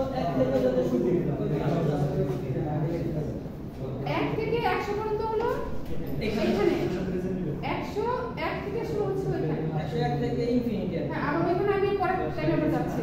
1 থেকে 100 পর্যন্ত হলো এখানে 100 1 থেকে শুরু হচ্ছে ওইখানে 101 থেকে ইনফিনিটি। হ্যাঁ আর ওইখানে আমি পরে টাইম আবার যাচ্ছি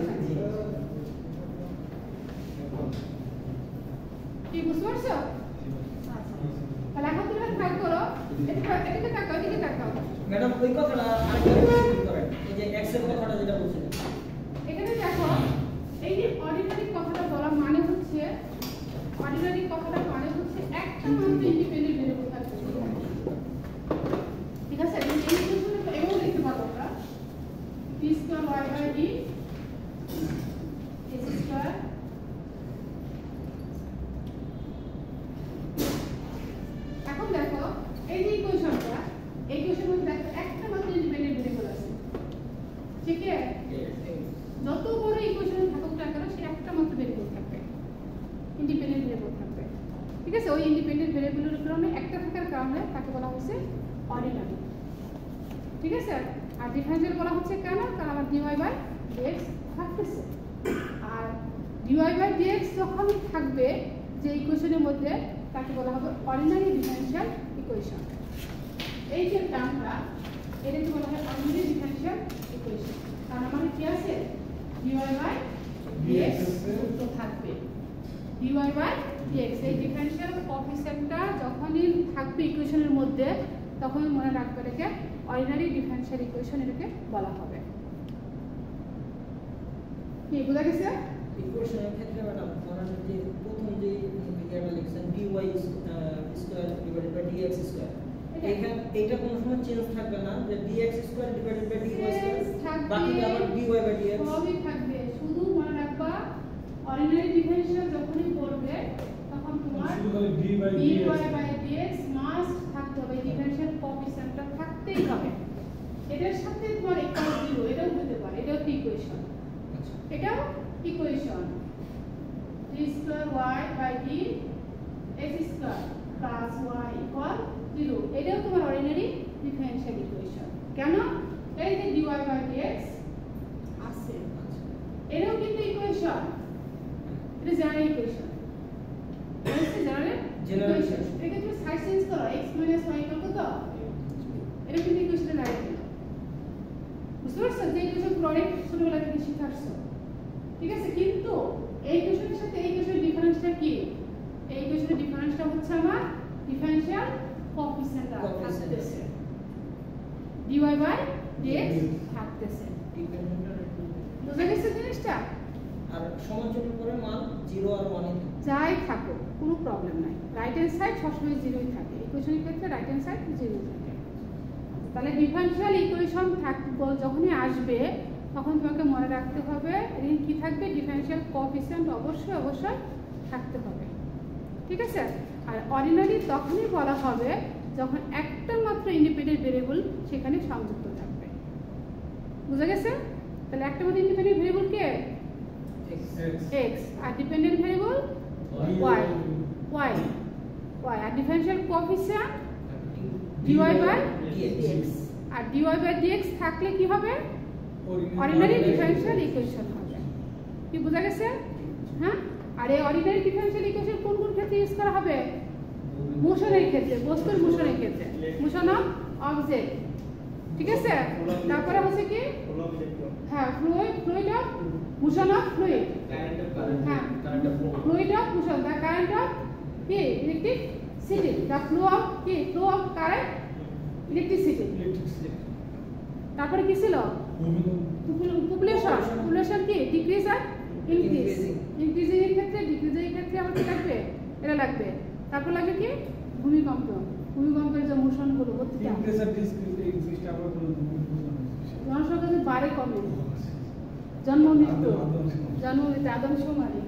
কি বুঝতে পারছো? তাহলে এখন তুমি ট্রাই করো এদিকে তাকাও এদিকে তাকাও ম্যাডাম ওই কথাটা আরেকবার রিপিট করেন, এই যে x এর কথাটা যেটা বলছিলেন এখানে দেখো এই যে অর্ডিনারি কথাটা বলা মানে হচ্ছে অর্ডিনারি কথাটা মানে হচ্ছে একটা মাত্র ইন্ডিপেন্ডেন্ট ভেরিয়েবল থাকবে ঠিক আছে এই ইকুয়েশনে এভাবে লিখতে পারো আমরা p square y by d s square এখন দেখো এই যে ইকুয়েশনটা এই ইকুয়েশনের মধ্যে দেখো একটা মাত্র ইন্ডিপেন্ডেন্ট ভেরিয়েবল আছে ঠিক আছে যত বড় ইকুয়েশন থাকুক না কেন সে একটা মাত্র ভেরিয়েবল থাকবে ইন্ডিপেন্ডেন্ট ভেরিয়েবল থাকবে ঠিক আছে ওই ইন্ডিপেন্ডেন্ট ভেরিয়েবলের কারণে একটা থাকার কারণে তাকে বলা হচ্ছে অর্ডিনারি ঠিক আছে আর ডিফারেনশিয়াল বলা হচ্ছে কেন কারণ আমার dy বাই dx থাকতেছে আর dy বাই dx যখন থাকবে যে ইকুয়েশনের মধ্যে তাকে বলা হবে অর্ডিনারি ডিফারেনশিয়াল ইকুয়েশন এই যে টার্মটা এটাকে বলা হয় অর্ডিনারি ডিফারেনশিয়াল ইকুয়েশন কারণ আমাদের কি আছে dy বাই dx তো থাকবে dy বাই dx এই ডিফারেনশিয়াল কোএফিসিয়েন্টটা যখনই থাকবে ইকুয়েশনের মধ্যে তখনই মনে রাখবে এটাকে অর্ডিনারি ডিফারেনশিয়াল ইকুয়েশন এটাকে বলা হবে কি বুঝা গেছে ইকুয়েশনের ক্ষেত্রে ম্যাডাম ধরেন যে প্রথম যে ইকুয়েশনটা লিখছেন dy square divided by dx square এখানে এটা কোনো সময় চেঞ্জ থাকবে না যে dx square divided by dy square বাকি আবার dy বাই dx সবই থাকবে শুধু মনে রাখবা অর্ডিনারি ডিফারেনশিয়াল যখনই করবে তখন তোমার dy বাই dx মাস্ট থাকতে হবে ডিফারেনশিয়াল কোএফিসিয়েন্টটা থাকতেই হবে এটার সাথে তোমার ইকুয়াল 0 এটাও হতে পারে এটাও ইকুয়েশন এটাও equation d square y by d x square plus y equal 0 এটাও তোমার অর্ডিনারি ডিফারেনশিয়াল ইকুয়েশন কেন এই যে dy বাই dx আছে এটাও কিন্তু ইকুয়েশন এটা জেনারেল ইকুয়েশন এটা জেনারেল ইকুয়েশন এটা তুমি সাইড চেঞ্জ করো x y ইকুয়াল কত এটা কিন্তু ইকুয়েশনে রাইট বুঝতে পারছো যে ইকুয়েশন প্রোডাক্ট ছোটবেলা থেকে শিখে আসছো ঠিক আছে কিন্তু এই ইকুয়েশনের সাথে এই ইকুয়েশনের ডিফারেন্সটা কি এই ইকুয়েশনের ডিফারেন্সটা হচ্ছে আমার ডিফারেনশিয়াল কোএফিসিয়েন্ট থাকতেছে dy বাই dx থাকতেছে বুঝা গেছে জিনিসটা আর সমান্তরাল করে মান 0 আর 1 যাই থাকো কোনো প্রবলেম নাই রাইট হ্যান্ড সাইড সবসময় 0ই থাকে ইকুয়েশনের ক্ষেত্রে রাইট হ্যান্ড সাইড 0 থাকে তাহলে ডিফারেনশিয়াল ইকুয়েশন যখনই আসবে তখন তোমাকে মনে রাখতে হবে এর কি থাকবে ডিফারেনশিয়াল কোএফিসিয়েন্ট অবশ্যই থাকতে হবে ঠিক আছে আর অর্ডিনারি তখনই বলা হবে যখন একটা মাত্র ইন্ডিপেন্ডেন্ট ভেরিয়েবল সেখানে সংযুক্ত থাকবে বুঝা গেছে তাহলে একটা মাত্র ইন্ডিপেন্ডেন্ট ভেরিয়েবল কে x আর ডিপেন্ডেন্ট ভেরিয়েবল y আর differential coefficient dy by dx আর dy বাই dx থাকলে কি হবে অর্ডিনারি ডিফারেনশিয়াল ইকুয়েশন হবে কি বুঝা গেছে হ্যাঁ আর এই অর্ডিনারি ডিফারেনশিয়াল ইকুয়েশন কোন কোন ক্ষেত্রে ইউজ করা হবে মোশনের ক্ষেত্রে বস্তুর মোশনের ক্ষেত্রে মোশন অফ অবজেক্ট ঠিক আছে তারপরে হচ্ছে কি হ্যাঁ fluid of motion of fluid হ্যাঁ fluid of motion the current of কি electricity the flow of current electricity তারপরে কি ছিল পপুলেশন কি ডিক্রিজ আর ইনক্রিজিং এর ক্ষেত্রে ডিক্রিজিং এর ক্ষেত্রে আমাদের লাগবে এটা লাগবে তারপর লাগবে কি ভূমিকম্পের যে মোশন গুলো প্রত্যেকটা টেম্পারেচার ডিক্রিজ এই জিনিসটা আমরা বলবো জনসংখ্যা যে বাড়ে কমে জন্ম মৃত্যু আদমশ মারি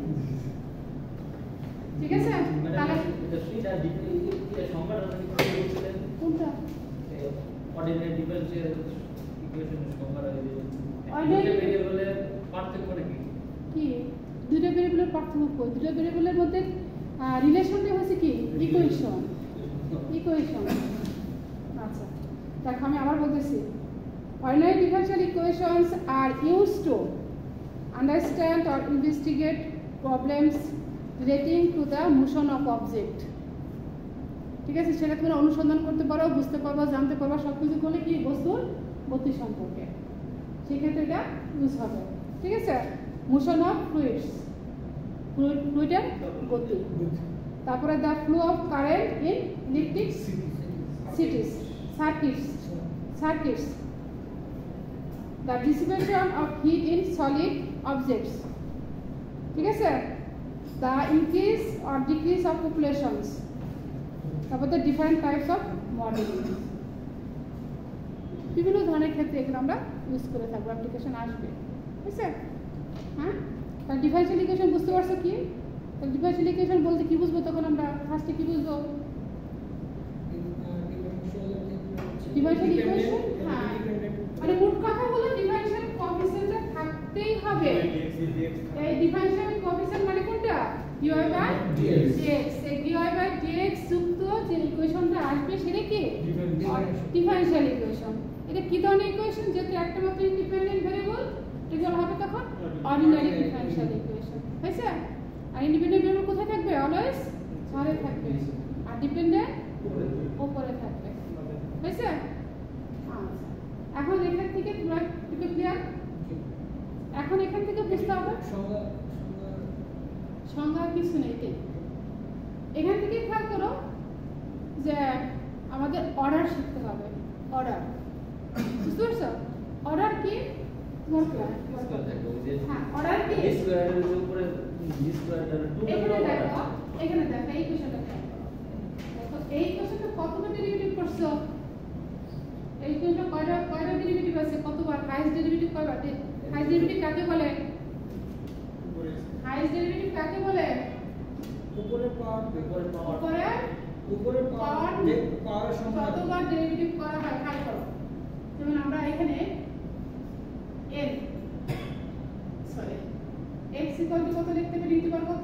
ঠিক আছে তাহলে এটা সুইটা সংখ্যাটা বলছিলেন কোনটা অর্ডিনারি ডিফারেনশিয়াল ইকুয়েশনের সংখ্যাটা অর্ডিনারি ভেরিয়েবলের পার্থক্য কি দুটো ভেরিয়েবলের পার্থক্য দুটো ভেরিয়েবলের মধ্যে রিলেশনটা হচ্ছে কি ইকুয়েশন আচ্ছা দেখো আমি আবার বলতেছি ordinary differential equations are used to understand or investigate problems relating to the motion of object. ঠিক আছে, সেটা তোমরা অনুসন্ধান করতে পারো, বুঝতে পারবো, জানতে পারবো, সব কিছু করলে কি বস্তুর গতি সম্পর্কে, সেক্ষেত্রে এটা ইউজ হবে। ঠিক আছে, মোশন অফ ফ্লুইডস, ফ্লুইডের গতি। তারপরে the flow of current in electric cities circuits, the dissipation of heat in solid objects. ঠিক আছে, the increase or decrease of populations. তারপর the different types of modelling. বিভিন্ন ধরনের ক্ষেত্রে এগুলো আমরা ইউজ করে থাকবো, অ্যাপ্লিকেশন আসবে। ঠিক আছে, হ্যাঁ, তাহলে ডিফারেনশিয়াল ইকুয়েশন বুঝতে পারছো কি? তাহলে ডিফারেনশিয়াল ইকুয়েশন বলতে কি বুঝবো তখন আমরা ফার্স্টে কি বুঝবো? ডিফারেনশিয়াল ইকুয়েশন, হ্যাঁ, মানে মোট কথা হলো ডিফারেনশিয়াল কোএফিসিয়েন্টটা থাকতেই হবে। এই ডিফারেনশিয়াল কোএফিসিয়েন্ট মানে কোনটা? dy by dx। এই dy বাই dx যুক্ত যে ইকুয়েশনটা আসবে সেটা কি? Differential equation. এটা কি ধরনের ইকুয়েশন? যেটা একটা মাত্র ইন্ডিপেন্ডেন্ট ভেরিয়েবল, এটা বলা হবে তখন অর্ডিনারি ডিফারেনশিয়াল ইকুয়েশন। হয়েছে? আর ইন্ডিপেন্ডেন্ট ভেরিয়েবল কোথায় থাকবে? অলওয়েজ ঘরে থাকবে, আর ডিপেন্ডেন্ট উপরে থাকবে। হয়েছে? আচ্ছা, এখন এখান থেকে তোমরা একটু ক্লিয়ার? এখন এখান থেকে বুঝতে হবে সংজ্ঞা কিছু নেই। এখান থেকে খেয়াল করো যে আমাদের অর্ডার শিখতে হবে। অর্ডার বুঝতে পারছো? অর্ডার কি? হ্যাঁ, অর্ডার কি? এখানে দেখো এই কোশ্চেনটা দেখো, এই কোশ্চেনটা কতবার ডেরিভেটিভ করছো? এই কোশ্চেনটা কয়টা ডেরিভেটিভ আছে? কতবার? হাইয়েস্ট ডেরিভেটিভ কয়বার? হাইয়েস্ট ডেরিভেটিভ কাকে বলে? হাইয়েস্ট ডেরিভেটিভ কাকে বলে? উপরের পাওয়ার, উপরের পাওয়ার যে পাওয়ারের সংখ্যা যতবার ডেরিভেটিভ করা হয় খেয়াল করো। যেমন আমরা এখানে n x কত লিখতে পারি? ইন্টিগ্রাল কত?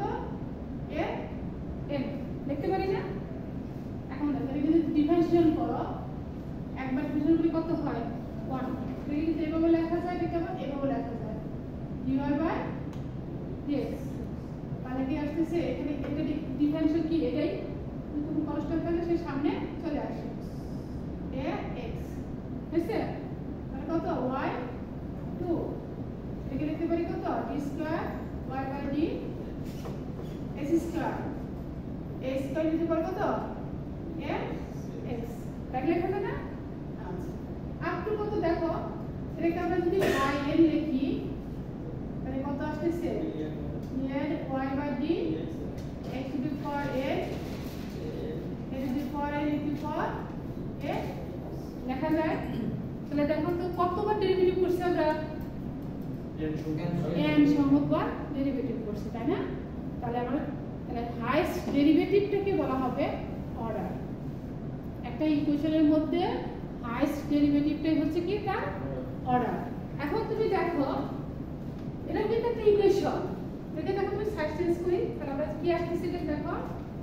n লিখতে পারি না? এখন দেখো যদি ডিফারেন্সিয়েশন করো, একবার ডিফারেন্সিয়েশন করলে কত হয়? 1। এটা যদি এভাবে লেখা যায়, এটা আবার এভাবে লেখা যায়, dy বাই dx। তাহলে কি আসছে এখানে? এটা ডিফারেন্সিয়েশন কি? এটাই তুমি কনস্ট্যান্ট থাকলে সেই সামনে চলে আসে ax। হয়েছে? তাহলে কত? y 2। এটাকে লিখতে পারি কত? d square y by d x square. a square লিখতে পারি কত? x। তাহলে লেখা যায় না? আচ্ছা, আপ টু কত দেখো, এটাকে আমরা যদি y n লিখি তাহলে কত আসছে? n y by d x to the power n a to the power n to the power a লেখা যায়। তাহলে দেখো তো কতবার ডেরিভেটিভ করছি আমরা? n সংখ্যকবার ডেরিভেটিভ করছি, তাই না? তাহলে আমরা হাইয়েস্ট ডেরিভেটিভটাকে বলা হবে অর্ডার। একটা ইকুয়েশনের মধ্যে হাইয়েস্ট ডেরিভেটিভটাই হচ্ছে কি? তার অর্ডার। এখন তুমি দেখো এটা কিন্তু একটা ইকুয়েশন, এটাকে দেখো তুমি সাইড চেঞ্জ করি, তাহলে আমরা কি আসছে এটা দেখো।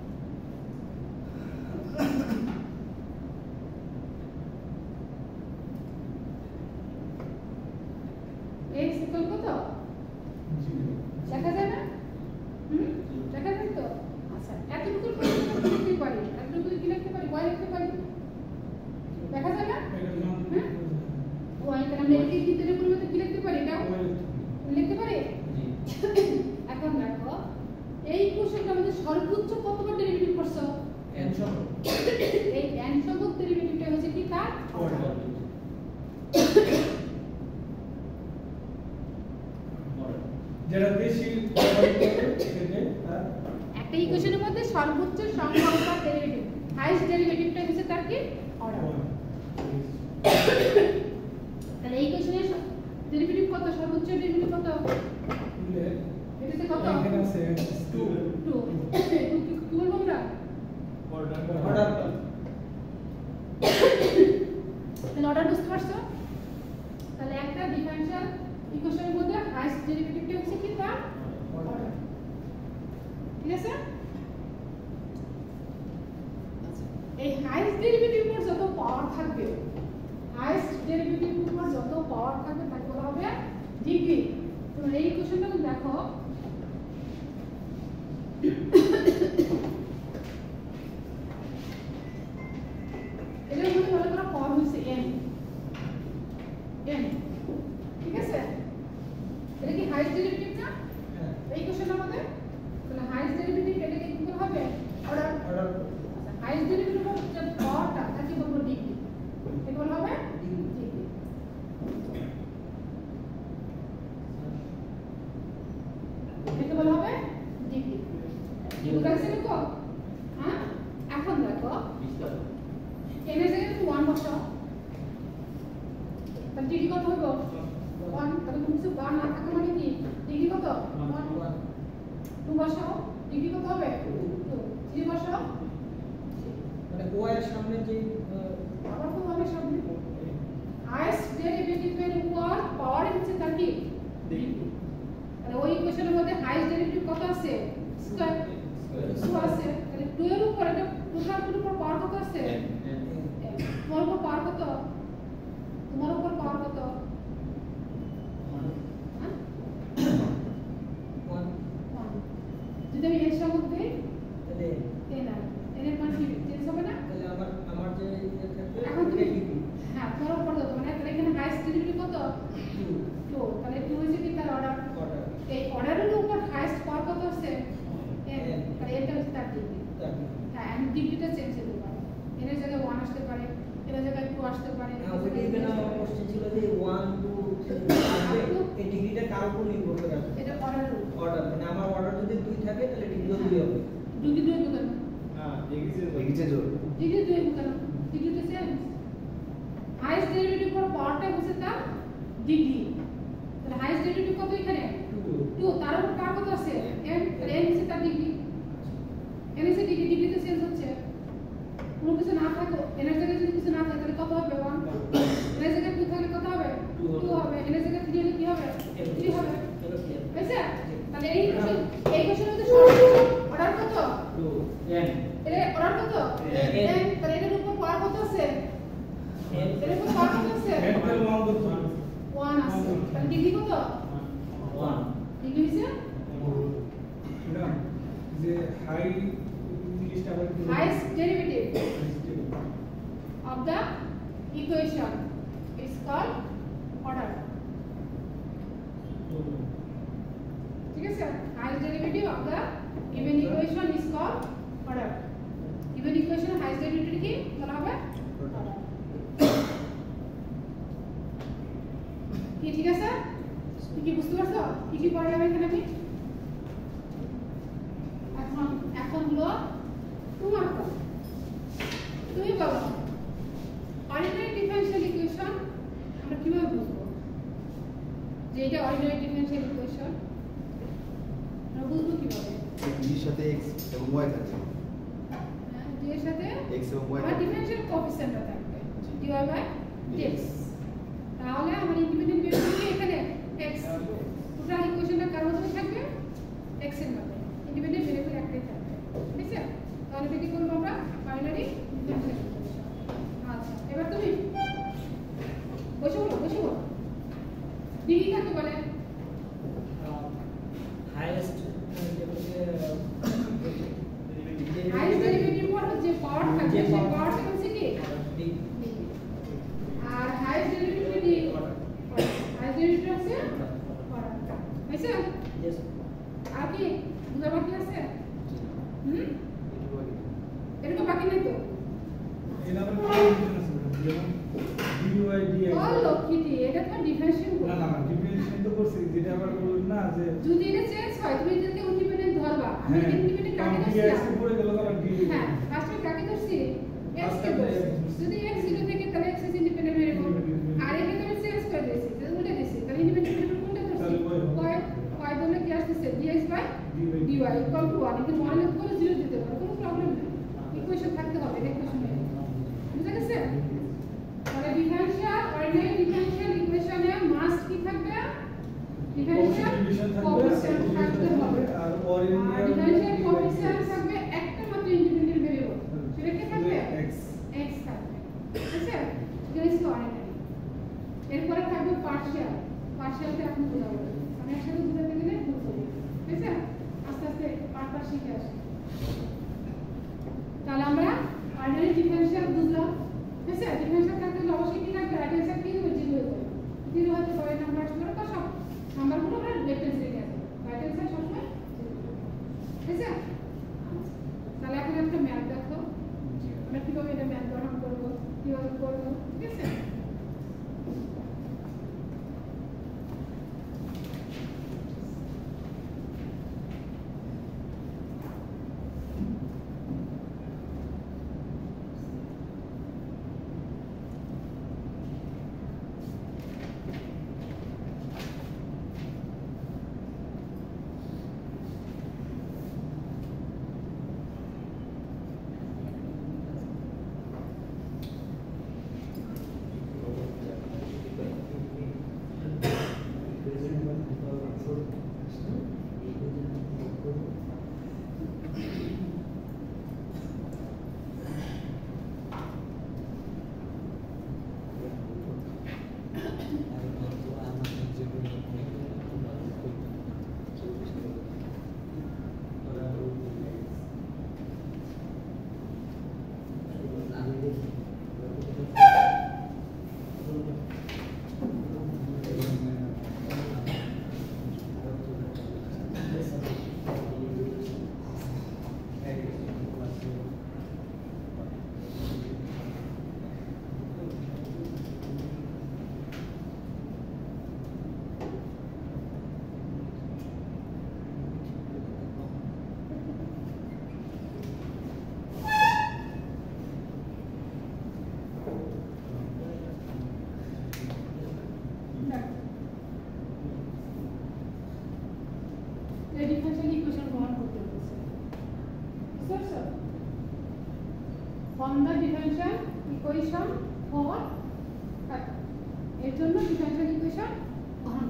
x ইকুয়াল কত? দেখা যায় না? দেখা যায় তো? আচ্ছা, এতটুকু লিখতে পারি, এতটুকু কি লিখতে পারি? y লিখতে পারি, দেখা যায় না? হ্যাঁ, y তাহলে আমরা এটাকে কি দিলে পরিবর্তে কি লিখতে পারি? এটাও লিখতে পারি। এখন দেখো এই কোশ্চেনটা আমাদের সর্বোচ্চ কতবার ডেরিভেটিভ করছো? n সংখ্যক। এই n সংখ্যক ডেরিভেটিভটা হচ্ছে কি? তার অর্ডার। যেটা বেশি ব্যবহার করে সেখানে একটা ইকুয়েশনের মধ্যে সর্বোচ্চ সংখ্যক বা ডেরিভেটিভ, হাইয়েস্ট ডেরিভেটিভটা হচ্ছে তার কি? অর্ডার। তাহলে এই ইকুয়েশনের ডেরিভেটিভ কত? সর্বোচ্চ ডেরিভেটিভ কত? এটাতে কত? এখানে আছে 2 কি বলবো আমরা? অর্ডার। তাহলে অর্ডার বুঝতে পারছো? তাহলে একটা ডিফারেনশিয়াল ইকুয়েশনের মধ্যে হাইয়েস্ট ডেরিভেটিভটা হচ্ছে কি? তার অর্ডার। ঠিক আছে? এই হাইয়েস্ট ডেরিভেটিভ উপর যত পাওয়ার থাকবে, হাইয়েস্ট ডেরিভেটিভ উপর যত পাওয়ার থাকবে তাকে বলা হবে ডিগ্রি। তোমরা এই ইকুয়েশনটা দেখো, এটার মধ্যে মনে করো ফর্ম হচ্ছে n n ঠিক আছে এটা কি হাইয়েস্ট ডেরিভেটিভ না হ্যাঁ এই কোশ্চেনের মধ্যে তাহলে হাইয়েস্ট ডেরিভেটিভ এটা কি কি হবে অর্ডার অর্ডার হাইয়েস্ট ডেরিভেটিভ যে পাওয়ারটা তাকে বলবো ডিগ্রি এটা বলা হবে ডিগ্রি ডিগ্রি এটা বলা হবে ডিগ্রি বুঝা গেছে দেখো হ্যাঁ এখন দেখো n এর জায়গায় তুমি 1 বসাও তাহলে ডিগ্রি কত হবে 1 তাহলে তুমি কিছু বার না থাকা মানে কি ডিগ্রি কত 1 2 বসাও ডিগ্রি কত হবে 2 3 বসাও মানে ও এর সামনে যে আবার তো হবে সামনে হাইয়েস্ট ডেরিভেটিভের উপর পাওয়ার হচ্ছে তার কি ডিগ্রি তাহলে ওই ইকুয়েশনের মধ্যে হাইয়েস্ট ডেরিভেটিভ কত আছে স্কয়ার 2 আছে তাহলে 2 এর উপর এটা টোটাল উপর পাওয়ার কত আছে তোমার উপর পাওয়ার কত তোমার উপর পাওয়ার কত হ্যাঁ 1 যদি আমি এর সঙ্গে দেই তাহলে 10 আর এর মান কি চেঞ্জ হবে না তাহলে আমার যে ইয়ে থাকবে এখন তুমি ডিগ্রি হ্যাঁ তোমার উপর কত মানে তাহলে এখানে হাইয়েস্ট ডেরিভেটিভ কত 2 2 তাহলে 2 হচ্ছে কি তার অর্ডার অর্ডার এই অর্ডারের উপর হাইয়েস্ট পাওয়ার কত আছে n n তাহলে এটা হচ্ছে তার ডিগ্রি হ্যাঁ আমি ডিগ্রিটা চেঞ্জ করতে পারি এর জায়গায় 1 আসতে পারে এর জায়গায় 2 আসতে পারে হ্যাঁ ওই ডিগ্রি আমার কোশ্চেন ছিল যে 1 2 3 এই ডিগ্রিটা কার উপর নির্ভর করে আছে এটা অর্ডারের উপর অর্ডার মানে আমার অর্ডার যদি 2 থাকে তাহলে ডিগ্রিও 2 হবে ডিগ্রি 2 বুঝানো হ্যাঁ এগিয়ে ডিগ্রি 2 বুঝানো ডিগ্রি তো চেঞ্জ হাইয়েস্ট ডেরিভেটিভ পর পাওয়ারটা হচ্ছে তার ডিগ্রি তাহলে হাইয়েস্ট ডেরিভেটিভ কত এখানে 2 তার উপর কার কত আছে n তাহলে n হচ্ছে তার ডিগ্রি n হচ্ছে ডিগ্রি ডিগ্রি তো চেঞ্জ হচ্ছে কোনো কিছু না থাকো n এর জায়গায় যদি কিছু না থাকে তাহলে কত হবে 1 n এর জায়গায় 2 থাকলে কত হবে 2 হবে n এর জায়গায় 3 হলে কি হবে 3 হবে বুঝছে তাহলে এই কোশ্চেনের মধ্যে অর্ডার কত 2 n এর অর্ডার কত n তাহলে এর উপর পাওয়ার কত আছে এর উপর পাওয়ার কত আছে n এর মান কত 1 আছে তাহলে ডিগ্রি কত 1 ডিগ্রি হচ্ছে না যে হাই ইংলিশটা আবার কি highest derivative of the equation is called order ঠিক আছে highest derivative of the given equation is called order given equation highest derivative কি বলা হবে order কি ঠিক আছে কি বুঝতে পারছো কি পড়া যাবে এখানে আমি এখন হলো তোমার কথা তুমি বলো অর্ডিনারি ডিফারেনশিয়াল ইকুয়েশন আমরা কিভাবে বুঝবো যে এটা অর্ডিনারি ডিফারেনশিয়াল ইকুয়েশন আমরা বুঝবো কিভাবে এর সাথে x এবং y থাকবে হ্যাঁ d এর সাথে x এবং y আমার ডিফারেনশিয়াল কোএফিসিয়েন্টটা থাকবে dy বাই dx তাহলে আমার ইন্ডিপেন্ডেন্ট ভেরিয়েবল কি এখানে x টোটাল ইকুয়েশনটা কার মধ্যে থাকবে x এর মধ্যে ইন্ডিপেন্ডেন্ট ভেরিয়েবল একটাই থাকবে ঠিক আছে তাহলে কি করব আমরা ফাইনালি ডিফারেনশিয়াল ইকুয়েশন আচ্ছা এবার তুমি বসে বলো ডিগ্রি কাকে বলে হাইয়েস্ট হাইয়েস্ট ডেরিভেটিভ পর যে পাওয়ার থাকবে সেই পাওয়ারটা হচ্ছে কি আর হাইয়েস্ট ডেরিভেটিভ কি হাইয়েস্ট ডেরিভেটিভ আছে পাওয়ার হইছে আর কি বুঝা বাকি আছে এরকম বাকি নেই তো এর আবার কি আছে যেমন dy dx ও লক্ষ্মীটি এটা তো ডিফারেনশিয়াল না না ডিফারেন্সিয়েশন তো করছি যেটা আবার বলুন না যে যদি এটা চেঞ্জ হয় তুমি এটাকে ইন্ডিপেন্ডেন্ট ধরবা আমি হ্যাঁ ইন্ডিপেন্ডেন্ট কাকে dx ধরছি উপরে গেল কারণ d হ্যাঁ ফার্স্টে কাকে ধরছি x কে ধরছি যদি x 0 থেকে তাহলে x ইজ ইন্ডিপেন্ডেন্ট ভেরিয়েবল আর এখানে আমি চেঞ্জ করে দিয়েছি তাহলে উল্টে দিয়েছি তাহলে ইন্ডিপেন্ডেন্ট ভেরিয়েবল কোনটা ধরছি কয় ধরলে কি আসছে dx by dy equal to 1 কিন্তু 1 এর উপরে 0 দিতে পারো কোনো প্রবলেম নেই ইকুয়েশন থাকতে হবে ইকুয়েশনে বুঝা গেছে তাহলে ডিফারেনশিয়াল অর্ডিনারি ডিফারেনশিয়াল ইকুয়েশনে মাস্ট কি থাকবে ডিফারেনশিয়াল কোএফিসিয়েন্ট থাকতে হবে আর ডিফারেনশিয়াল কোএফিসিয়েন্ট থাকবে একটা মাত্র ইন্ডিপেন্ডেন্ট ভেরিয়েবল সেটা কি থাকবে x x থাকবে ঠিক আছে এটা হচ্ছে অর্ডিনারি এরপরে থাকবে পার্শিয়ালটা এখন বোঝাবো আমি একসাথে বোঝাতে গেলে ভুল করি ঠিক আছে আস্তে আস্তে পার্ট শিখে করবো, ঠিক আছে? ডিফারেনশিয়াল ইকুয়েশন গ্রহণ করতে বলছে। বুঝতে পারছো? Form the differential equation for এর জন্য ডিফারেনশিয়াল ইকুয়েশন গ্রহণ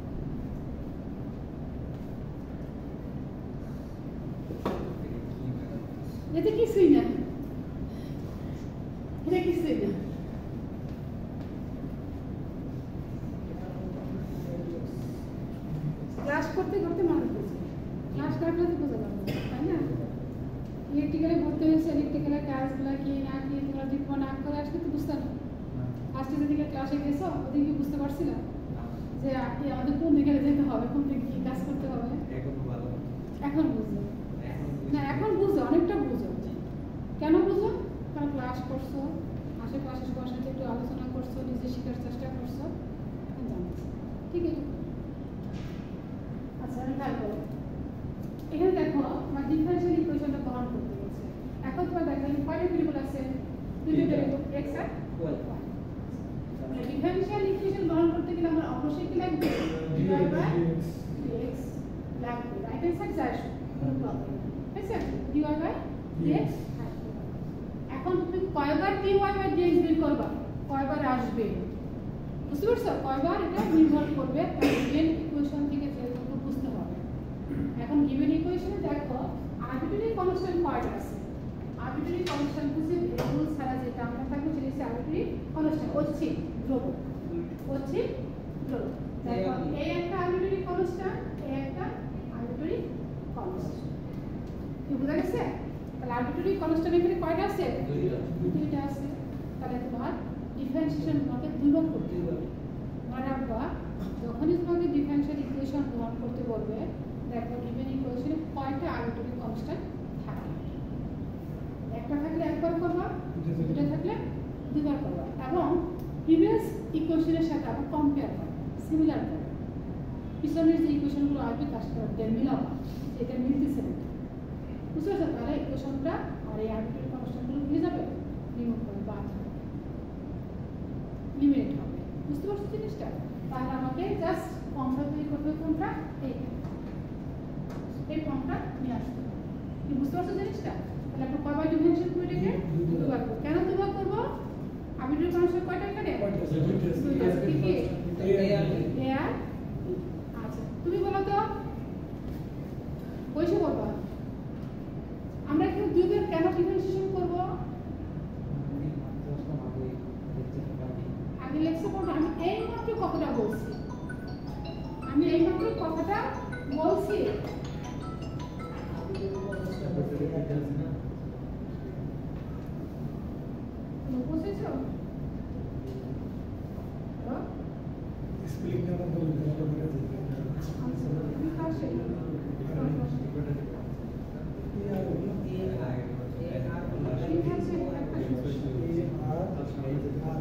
এতে কিছুই না, এটা কিছুই না। ক্লাস করতে করতে মনে পড়ছে, ক্লাস কাটলে তো বোঝা যাবে, তাই না? ইলেকট্রিক্যালে ভর্তি হয়েছে, ইলেকট্রিক্যালের কাজগুলো কি না কি তোমরা যদি না করে আসলে তো বুঝতে না। ফার্স্টে যেদিকে ক্লাসে গেছো ওদিকে বুঝতে পারছিল যে আমাদের কোন দিকে যেতে হবে, কোন দিকে কি কাজ করতে হবে। এখন বুঝো না, এখন বুঝো, অনেকটা বুঝো। কেন বুঝো? কারণ ক্লাস করছো, আশেপাশে সবার সাথে একটু আলোচনা করছো, নিজে শেখার চেষ্টা করছো, জানছো। ঠিক আছে, আচ্ছা আমি খেয়াল করো। এখানে দেখো আমার ডিফারেনশিয়াল ইকুয়েশনটা গ্রহণ করতে বলছে। এখন তোমার দেখো কয়টা ভেরিয়েবল আছে? দুটো ভেরিয়েবল x আর y। ডিফারেনশিয়াল ইকুয়েশন গ্রহণ করতে গেলে আমরা অবশ্যই কি লাগবে? dy বাই dx লাগবে। রাইট হ্যান্ড সাইড যায় কোনো প্রবলেম নেই, ঠিক আছে? dy by dx। এখন তুমি কয়বার dy বাই dx বের করবা, কয়বার আসবে, বুঝতে পারছো? কয়বার এটা নির্ভর করবে গিভেন ইকুয়েশন থেকে যেটুকু বুঝতে হবে। এখন গিভেন ইকুয়েশনে দেখো আরবিট্রারি কনস্ট্যান্ট কয়টা আছে। আরবিট্রারি কনস্ট্যান্ট হচ্ছে ভেরিয়েবল ছাড়া যেটা আমরা থাকবে সেটা হচ্ছে আরবিট্রারি কনস্ট্যান্ট, ঐচ্ছিক ধ্রুবক। ঐচ্ছিক ধ্রুবক দেখো এই একটা আরবিট্রারি কনস্ট্যান্ট, এই একটা আরবিট্রারি কনস্ট্যান্ট। কি বুঝা গেছে? তাহলে আরবিট্রারি কনস্ট্যান্ট এখানে কয়টা আছে? দুইটা আছে। তাহলে তোমার ডিফারেন্সিয়েশন তোমাকে দুইবার করতে হবে। মনে রাখবা যখনই তোমাকে ডিফারেনশিয়াল ইকুয়েশন গ্রহণ করতে বলবে, দেখো গিভেন ইকুয়েশনে কয়টা আরবিট্রারি কনস্ট্যান্ট থাকে। একটা থাকলে একবার করবা, দুটো থাকলে দুইবার করবা, এবং প্রিভিয়াস ইকুয়েশনের সাথে আবার কম্পেয়ার করবা, সিমিলার করবা। পিছনের যে ইকুয়েশনগুলো আসবে তার সাথে মিলাবা, এটা মিলতেছে না, বুঝতে পারছো? তাহলে ইকুয়েশনটা আর এই আরবিট্রারি কনস্ট্যান্টগুলো মিলে যাবে, রিমুভ করে বাদ হবে, লিমিট হবে। বুঝতে পারছো জিনিসটা? তাহলে আমাকে জাস্ট ফর্মটা তৈরি করতে হবে, কোনটা? এই ফর্মটা নিয়ে আসতে হবে। কি বুঝতে পারছো জিনিসটা? তাহলে আমরা কয়বার ডিফারেনশিয়েট করে এটাকে দুবার করব। কেন দুবার করব? আরবিট্রারি কনস্ট্যান্ট কয়টা এখানে? দুইটা। কি কি? এ আর আচ্ছা তুমি বলো তো, কইসে বলবা আমরা এখানে দুইবার কেন ডিফারেনশিয়েশন করব? আগে লেখছে পড়ো, আমি এইমাত্র কথাটা বলছি, আমি এইমাত্র কথাটা বলছি। বুঝেছো? স্পেলিংটা আমার বলে দিন, আমার মনে আছে। তুমি কাছে আর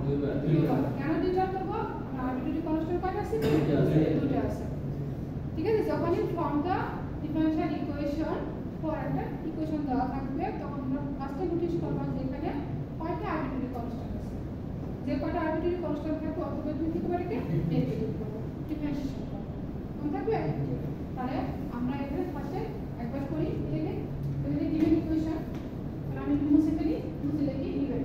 দুইবার। কেন দুইবার করব? আরবিট্রারি কনস্ট্যান্ট কয়টা আছে? দুইটা আছে। ঠিক আছে, যখনই form the differential equation for একটা ইকুয়েশন দেওয়া থাকবে তখন আমরা ফার্স্টে নোটিস করব যে এখানে কয়টা আরবিট্রারি কনস্ট্যান্ট আছে। যে কয়টা আরবিট্রারি কনস্ট্যান্ট থাকবে অথবা দুই থেকে পারে কি ডেরিভেটিভ করব, ডিফারেনশিয়েশন করব। মনে থাকবে? তাহলে আমরা এখানে ফার্স্টে একবার করি এটাকে গিভেন ইকুয়েশন। তাহলে আমি মুছে ফেলি, মুছে লিখি গিভেন।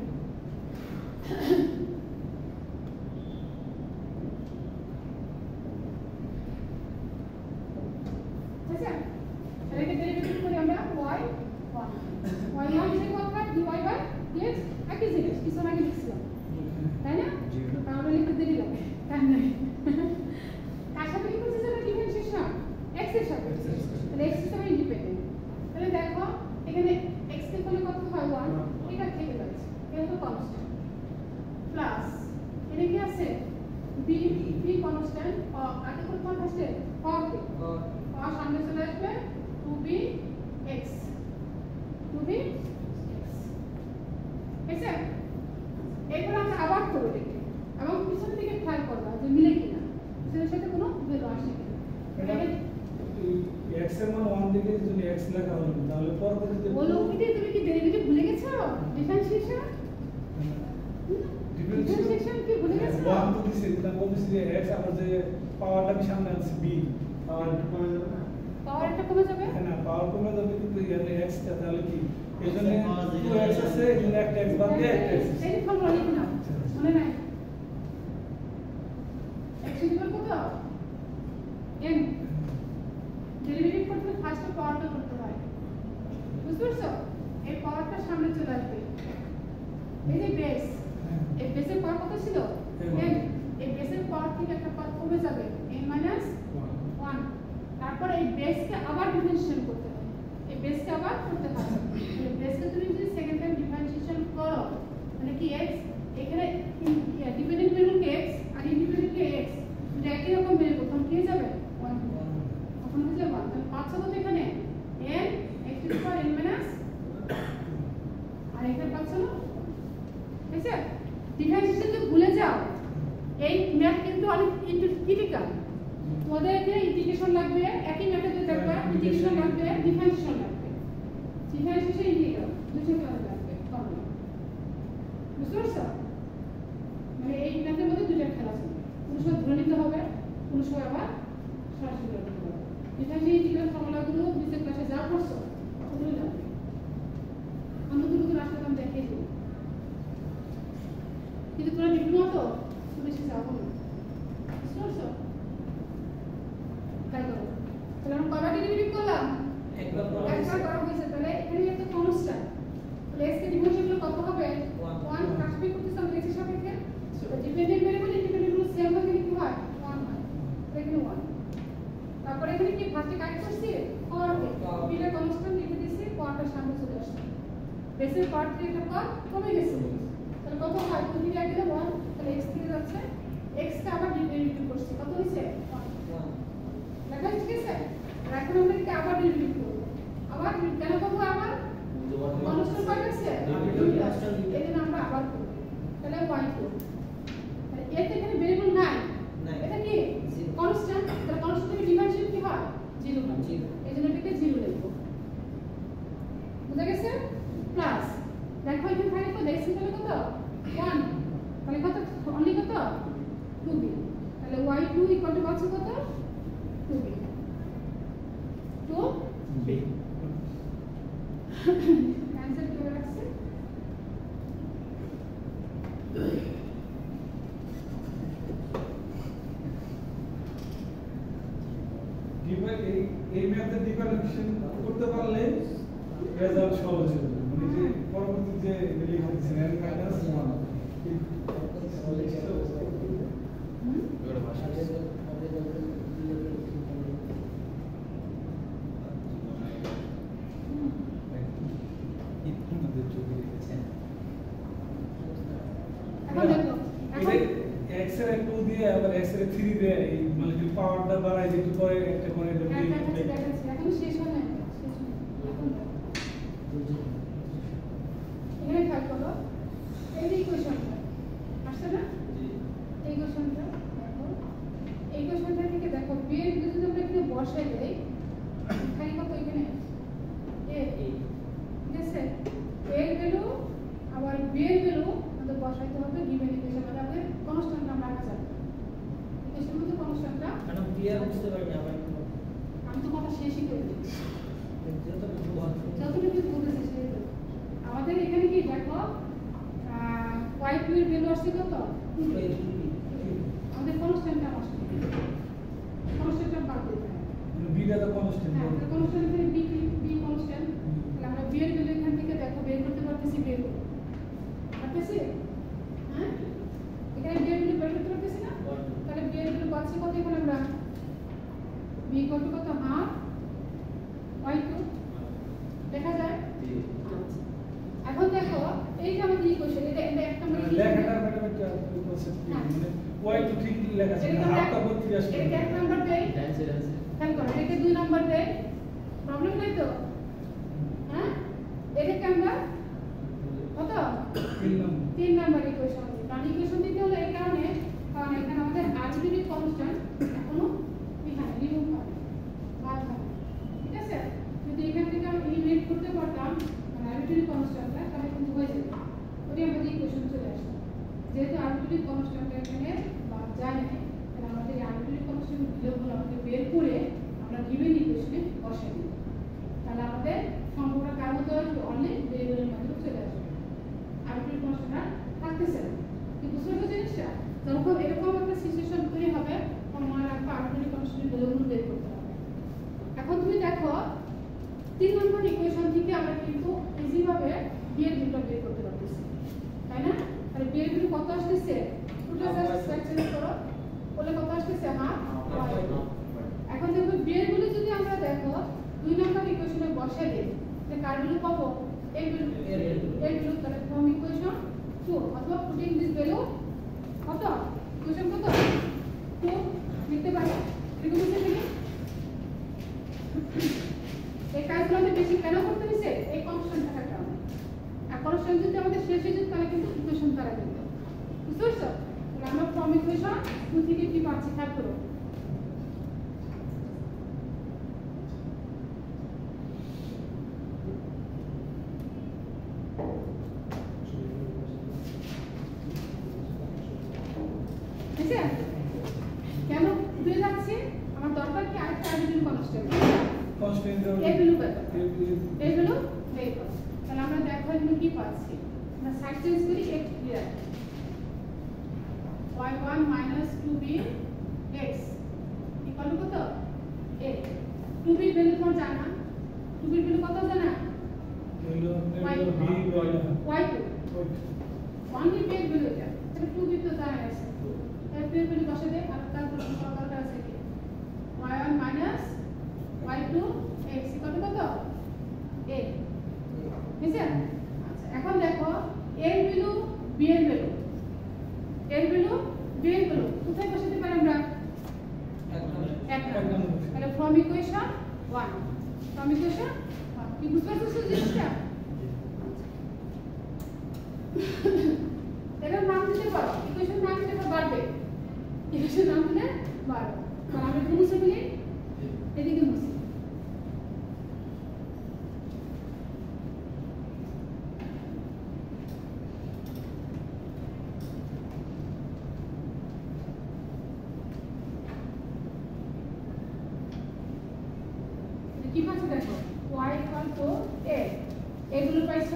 আচ্ছা, এটাকে ডেরিভেটিভ করি আমরা y1 y1 এর কথা dy বাই dx একই জিনিস কিছু আগে লিখছিলাম, তাই না? তাহলে লিখতে দেরি লাগে, তাই না? কার সাথে কি করছে সেটা ডিফারেন্সিয়েশন x এর সাথে, তাহলে x হিসেবে ইন্ডিপেন্ডেন্ট। তাহলে দেখো এখানে x কে করলে কত হয় 1, এটা থেকে যাচ্ছে, এটা তো কনস্ট্যান্ট প্লাস এটা কি আছে b কনস্ট্যান্ট আগে কোন ফার্স্টে পাওয়ার আর সামনে চলে আসবে 2bx 2bx। ঠিক আছে, এরপর আমরা আবার করব দেখি এবং পিছন থেকে খেয়াল করব যে মিলে কিনা, সেটার সাথে কোনো ভ্যালু আসে কিনা। এটা x এর মান 1 দিকে যদি x লেখা হলো তাহলে পরবর্তীতে বলো ওইটা তুমি কি ডেরিভেটিভ ভুলে গেছো? ডিফারেন্সিয়েশন ডিফারেন্সিয়েশন কি ভুলে গেছো? 1 তো দিছে, তাহলে বলছি যে x আমার যে পাওয়ারটা আমি সামনে আনছি b, পাওয়ারটা কমে যাবে না? পাওয়ারটা কমে যাবে? হ্যাঁ না, পাওয়ার কমে যাবে কিন্তু এখানে x টা তাহলে কি এখানে 2x আছে, এখানে একটা x বাদ দিয়ে একটা x আছে। এই ফর্মুলা লিখে নাও, মনে নাই? x ইকুয়াল কত? n। ডেরিভেটিভ করতে ফার্স্টে পাওয়ারটা করতে হয়, বুঝতে পারছো? এই পাওয়ারটা সামনে চলে আসবে, এই যে বেস, এই বেসের পাওয়ার কত ছিল? n। এই বেসের পাওয়ার থেকে একটা পাওয়ার কমে যাবে n মাইনাস 1। তারপর এই বেসকে আবার ডিফারেন্সিয়েশন করতে হবে, এই বেসকে আবার করতে হবে। এই বেসকে তুমি যদি সেকেন্ড টাইম ডিফারেন্সিয়েশন করো মানে কি x এখানে ডিপেন্ডেন্ট ভ্যারিয়েবল কে x আর ইন্ডিপেন্ডেন্ট কে x দুটো একই রকম ভ্যারিয়েবল, তখন কি হয়ে যাবে 1, তখন হয়ে যাবে 1। তাহলে পাচ্ছ কত এখানে n x to the power n minus, আর এখানে পাচ্ছ না? ঠিক আছে, ডিফারেন্সিয়েশন যদি ভুলে যাও এই ম্যাথ কিন্তু অনেক ক্রিটিক্যাল। তোমাদের এখানে ইন্টিগ্রেশন লাগবে, একই ম্যাথে দেখবা ইন্টিগ্রেশন লাগবে, ডিফারেন্সিয়েশন লাগবে, ডিফারেন্সিয়েশন ইন্টিগ্রাল দুটো ক্লাস লাগবে ফর্মুলা, বুঝতে পারছো? মানে এই ম্যাথের মধ্যে দুটো খেলা আছে, কোনো সময় ধরে নিতে হবে, কোনো সময় আবার সরাসরি ধরে নিতে হবে। ডিফারেন্সিয়েশন ইন্টিগ্রাল ফর্মুলাগুলো নিচে ক্লাসে যা পড়ছো ওগুলো লাগবে, আমরা দুটো আসলে আমি দেখিয়ে দেবো, কিন্তু তোমরা ডিপ্লোমা তো বেশি যাবো না, বুঝতে পারছো? তাই করো। তাহলে আমরা কয়বার ডেরিভেটিভ করলাম? একবার করা একবার করা হয়েছে। তাহলে এখানে একটা কনস্ট্যান্ট, তাহলে x কে ডিফারেন্সিয়েট করলে কত হবে? 1 কাটবে করতেছে আমরা x এর সাপেক্ষে, তো dependent variable independent variable same হলে কি হয় 1 হয়, এখানে 1। তারপর এখানে কি ফার্স্টে কাট করছি পাওয়ারকে, বিটা কনস্ট্যান্ট লিখে দিয়েছি, পাওয়ারটা সামনে চলে আসছে, বেসের পাওয়ার থেকে একটা পাওয়ার কমে গেছে, তাহলে কত হয় 2 দিয়ে গেলে 1, তাহলে x থেকে যাচ্ছে, x কে আবার ডেরিভেটিভ করছি, কত হইছে 1 লেখা ঠিক আছে। আর এখন আমরা কি আবার ডেরিভেটিভ করব, আবার কেন করব? আবার কনস্ট্যান্ট পাই আছে, এখানে আমরা আবার করব, তাহলে y করব। তাহলে এতে এখানে ভেরিয়েবল নাই, এটা কি কনস্ট্যান্ট, তাহলে কনস্ট্যান্টের ডিফারেন্সিয়েট কি হয় 0 হয়, এইজন্য এটাকে 0 লিখব, বুঝা গেছে? প্লাস দেখো এখানে থাকে কত, x এর কত 1, তাহলে কত অনলি কত 2b, তাহলে y2 ইকুয়াল টু কত 2b 2b। आंसर কি রাখছে? এই ম্যাথের ডিফারেন্সিয়েশন করতে পারলে রেজাল্ট সহজ হবে, মানে যে পরবর্তী যে লিখেছেন n মাইনাস 1 এবারে ভাষা এখন দেখো এখন x এর 2 দিয়ে আবার x এর 3 দিয়ে এই মানে কি পাওয়ারটা বাড়াই দিতে পরে একটা করে দেখাচ্ছি এখন শেষ হয় না, শেষ হয় এখন এখানে খেয়াল করো এই যে ইকুয়েশনটা আসছে না, বসাইতে হবে গিভেন ইকুয়েশন মানে আমাদের কনস্ট্যান্ট আমরা রাখা যাবে ইকুয়েশনের মধ্যে কনস্ট্যান্টটা ম্যাডাম ক্লিয়ার বুঝতে পারিনি আবার একটু আমি তো কথা শেষই করে দিচ্ছি যতটুকু বলছেন যতটুকু বলতেছি সেই তো। আমাদের এখানে কি দেখো y2 এর ভ্যালু আসছে কত আমাদের কনস্ট্যান্টটা আসছে কনস্ট্যান্টটা বাদ দিতে হবে বিটা তো কনস্ট্যান্ট হ্যাঁ তো কনস্ট্যান্ট এখানে বি কনস্ট্যান্ট তাহলে আমরা বি এর ভ্যালু এখান থেকে দেখো বের করতে পারতেছি বের পারতেছি হ্যাঁ এখানে বি এর ভ্যালু বের করতে পারতেছি না তাহলে বি এর ভ্যালু পাচ্ছি কত এখানে আমরা বি কত কত হাফ y2 দেখা যায় এখন দেখো এই যে আমাদের ইকুয়েশন এটা এক নম্বর লেখাটা ম্যাডাম একটা কনসেপ্ট মানে ওয়াই তো ঠিক লেখা আছে না হাফটা করতে আসবে এটা এক নম্বর দেই খেয়াল করো এটা দুই নম্বর দেই প্রবলেম নাই তো হ্যাঁ এটাকে আমরা কত তিন নম্বর ইকুয়েশন দিই কারণ ইকুয়েশন দিতে হলে এই কারণে কারণ এখানে আমাদের আরবিট্রারি কনস্ট্যান্ট এখনো এখানে রিমুভ হবে বাদ হবে ঠিক আছে যদি এখান থেকে আমরা এলিমিনেট করতে পারতাম মানে আরবিট্রারি কনস্ট্যান্টটা তাহলে কিন্তু হয়ে যেত ওটাই আমাদের ইকুয়েশন চলে আসতো যেহেতু আরবিট্রারি কনস্ট্যান্টটা এখানে বাদ যায় না তাহলে আমাদের এই আরবিট্রারি কনস্ট্যান্ট বিয়োগগুলো আমাদের বের করে আমরা গিভেন ইকুয়েশনে বসাই দিই তাহলে আমাদের সম্পর্কটা কার মতো আসবে অনলি ভেরিয়েবলের মাধ্যমে চলে আসবে আরবিট্রারি কনস্ট্যান্ট থাকতেছে না কি বুঝতে পারছো জিনিসটা যখন এরকম একটা সিচুয়েশন তৈরি হবে তখন মনে রাখবে আরবিট্রারি কনস্ট্যান্ট ভ্যালুগুলো বের করতে হবে এখন তুমি দেখো 3 নম্বর ইকুয়েশন থেকে আমরা কিন্তু ইজি ভাবে বি এর ভ্যালুটা বের করতে পারতেছি তাই না তাহলে বি এর ভ্যালু কত আসছে টোটাল স্ট্রাকচার করো বলে কত আসছে হাফ এখন দেখো বি এর ভ্যালু যদি আমরা দেখো 2 নম্বর ইকুয়েশনে বসাই দিই তাহলে কার ভ্যালু পাবো এর ভ্যালু তাহলে ফ্রম ইকুয়েশন 2 অথবা পুটিং দিস ভ্যালু কত ইকুয়েশন কত 2 লিখতে পারি এরকম লিখতে পারি এই কাজগুলো আমাদের বেশি কেন করতে হইছে এই কনস্ট্যান্ট থাকার কারণে আর কনস্ট্যান্ট যদি আমাদের শেষ হয়ে যেত তাহলে কিন্তু ইকুয়েশন দ্বারা যেত বুঝতে পারছো তাহলে আমরা ফ্রম ইকুয়েশন 2 থেকে কি পাচ্ছি খেয়াল করো ঠিক আছে কেন দুই যাচ্ছে আমার দরকার কি আরেকটা আরবিট্রারি কনস্ট্যান্ট কনস্ট্যান্ট এই ভ্যালু কত এই ভ্যালু বের করো তাহলে আমরা দেখো এখানে কি পাচ্ছি আমরা সাইড চেঞ্জ করি x clear y1 2b x equal to কত a 2b ভ্যালু কোন জানা 2b ভ্যালু কত জানা y2 অনলি b এর ভ্যালু এটা তাহলে 2b তো জানা আছে তাহলে b এর ভ্যালু বসে দে আর ক্যালকুলেশন করা দরকার আছে কি y1 y2 x equal to কত a ঠিক আছে আচ্ছা এখন দেখো a এর ভ্যালু b এর ভ্যালু b এর ভ্যালু কোথায় বসাতে পারি আমরা এক নম্বর তাহলে ফ্রম ইকুয়েশন 1 ফ্রম ইকুয়েশন 1 কি বুঝতে পারছো জিনিসটা এটা নাম দিতে পারো ইকুয়েশন নাম দিতে পারবে ইকুয়েশন নাম দিলে পারবে তাহলে আমরা কি মুছে ফেলি এদিকে মুছি কি পাচ্ছি দেখো y equal to a এগুলো পাইছো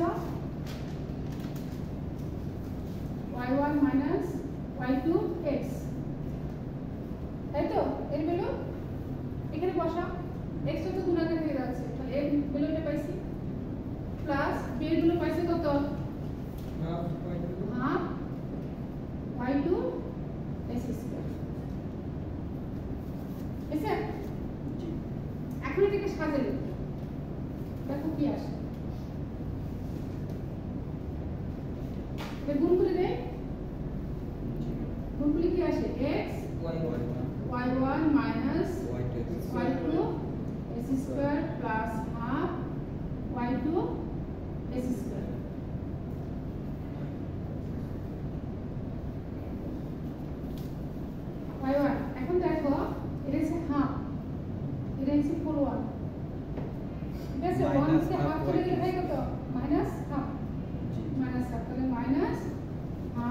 y1 minus y2 x তাই তো এর ভ্যালু এখানে বসাও x তো গুণাকার হয়ে যাচ্ছে তাহলে এর ভ্যালুটা পাইছি প্লাস b এর ভ্যালু পাইছে কত হাফ y2 x স্কয়ার এসে এখন এটাকে সাজালে দেখো কি আসে গুণ করে দেয় গুণ করলে কি আসে x y1 minus y2 x square plus half y2 x square y1 এখন দেখো এটা হচ্ছে হাফ এটা হচ্ছে পুরো 1 ঠিক আছে 1 থেকে হাফ করে গেলে হয় কত মাইনাস হাফ তাহলে মাইনাস